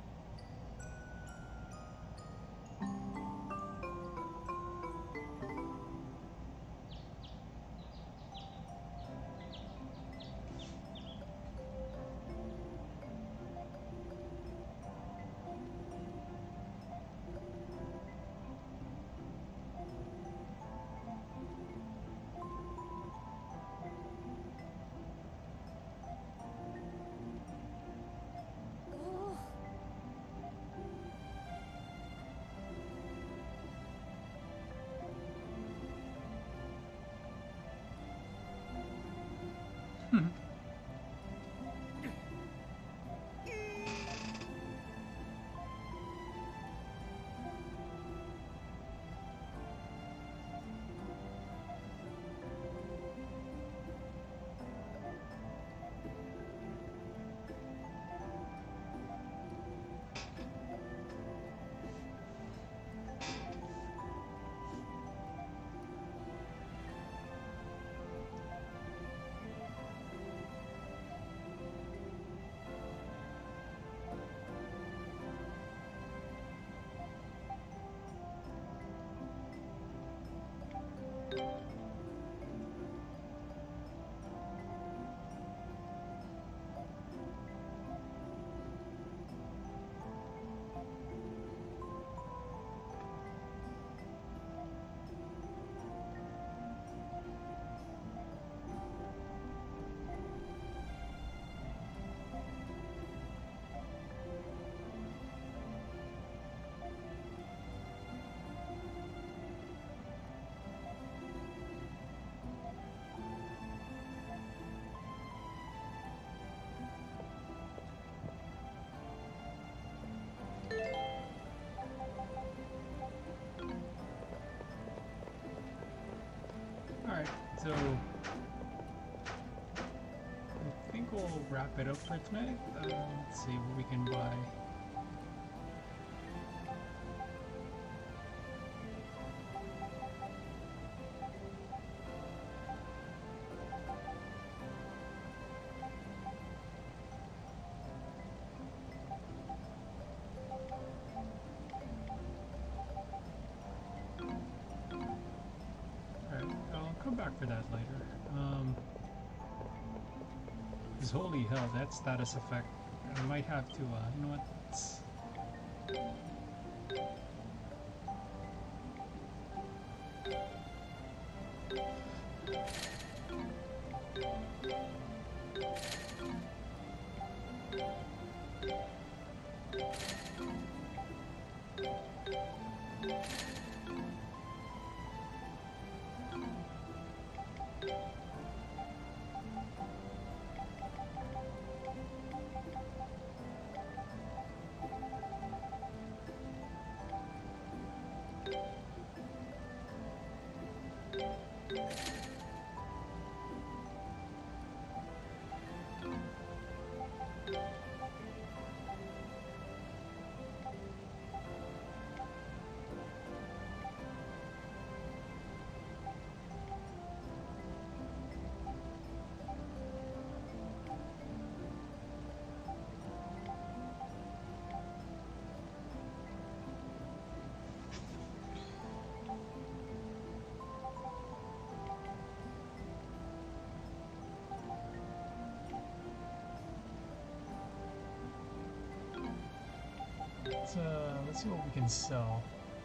Oh. Alright, so I think we'll wrap it up for tonight. Uh, let's see what we can buy. Come back for that later. Um, because holy hell, that status effect. I might have to, uh, you know what? Let's Let's uh, let's see what we can sell.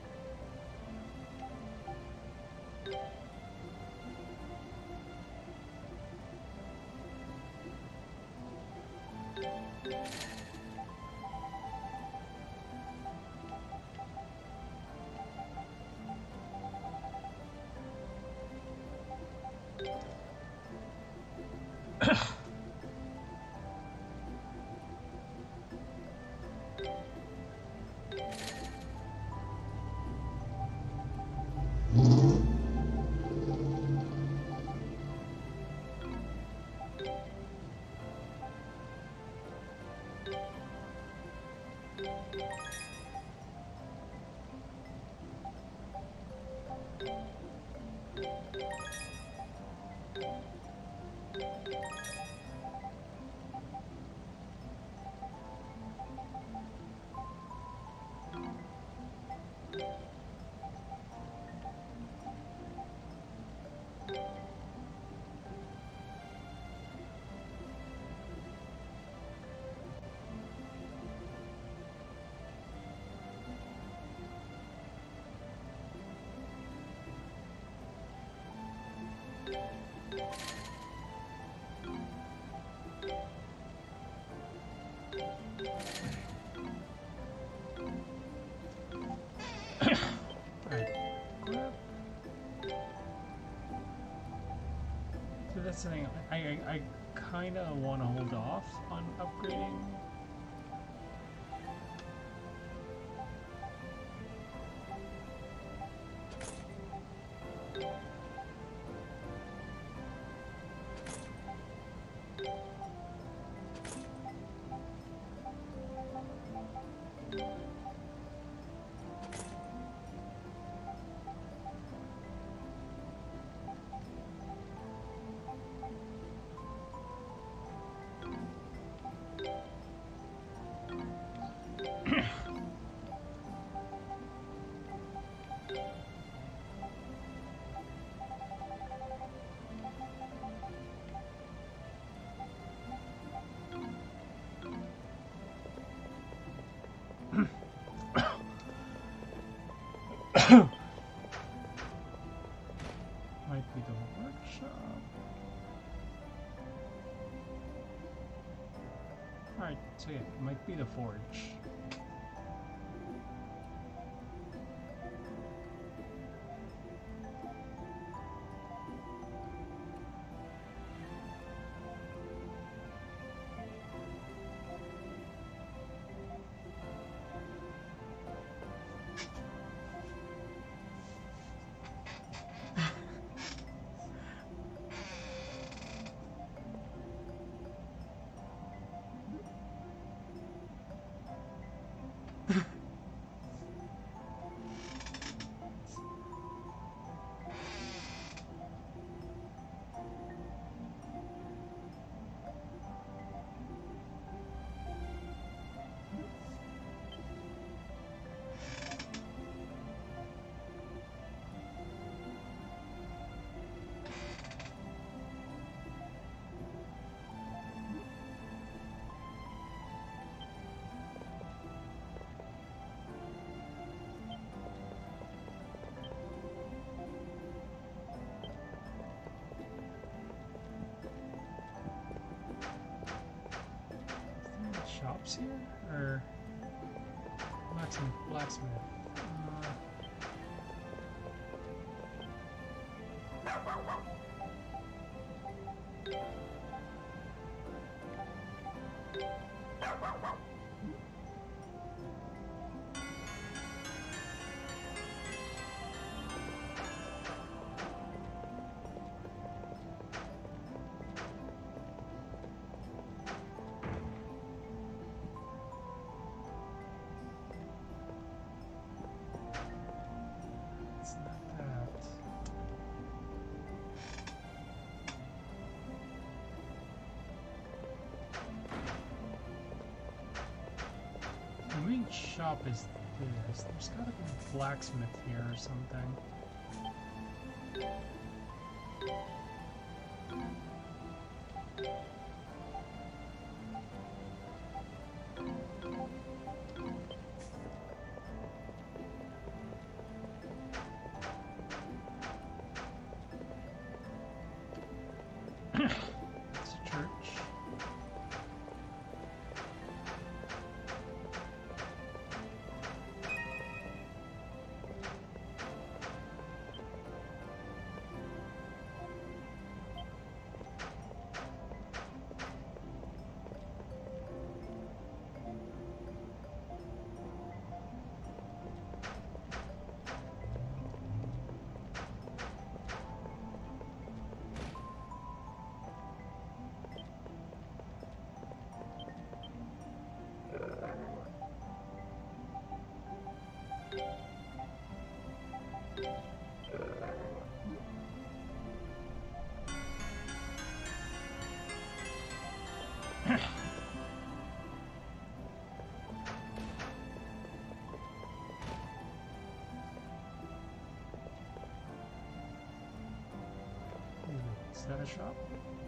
That's the thing. I, I, I kind of want to hold off on upgrading. Might be the workshop. Alright, so yeah, it might be the forge. Shops here? Or blacksmith? Blacksmith. Uh, it's not that. The main shop is this. There's gotta be a blacksmith here or something. It's a church. Is that a shop?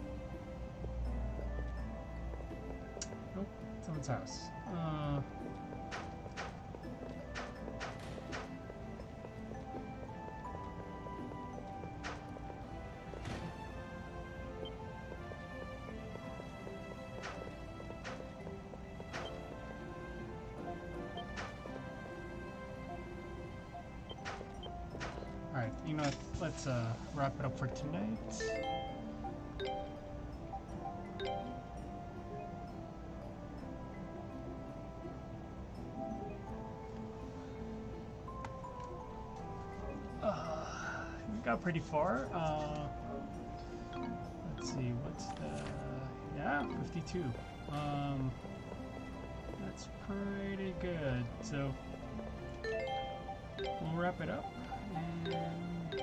Nope, someone's house. Uh, Alright, you know what? Let's uh, wrap it up for tonight. Got pretty far. Uh, let's see, what's the... Yeah, fifty-two. Um, that's pretty good. So, we'll wrap it up. And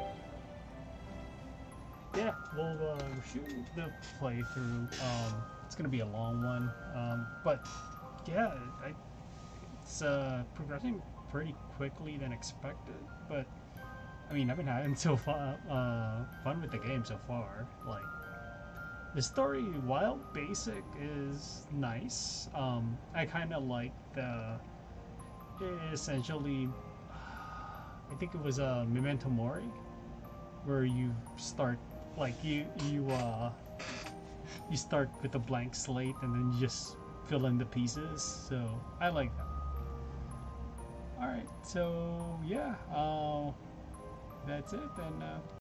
yeah, we'll uh, shoot the playthrough. Um, it's going to be a long one. Um, but yeah, I, it's uh, progressing pretty quickly than expected. But I mean, I've been having so fun, uh, fun with the game so far. Like, the story, while basic, is nice. Um, I kind of like the, essentially, I think it was a uh, Memento Mori, where you start, like, you, you, uh, you start with a blank slate and then you just fill in the pieces. So, I like that. Alright, so, yeah, uh, that's it, and uh,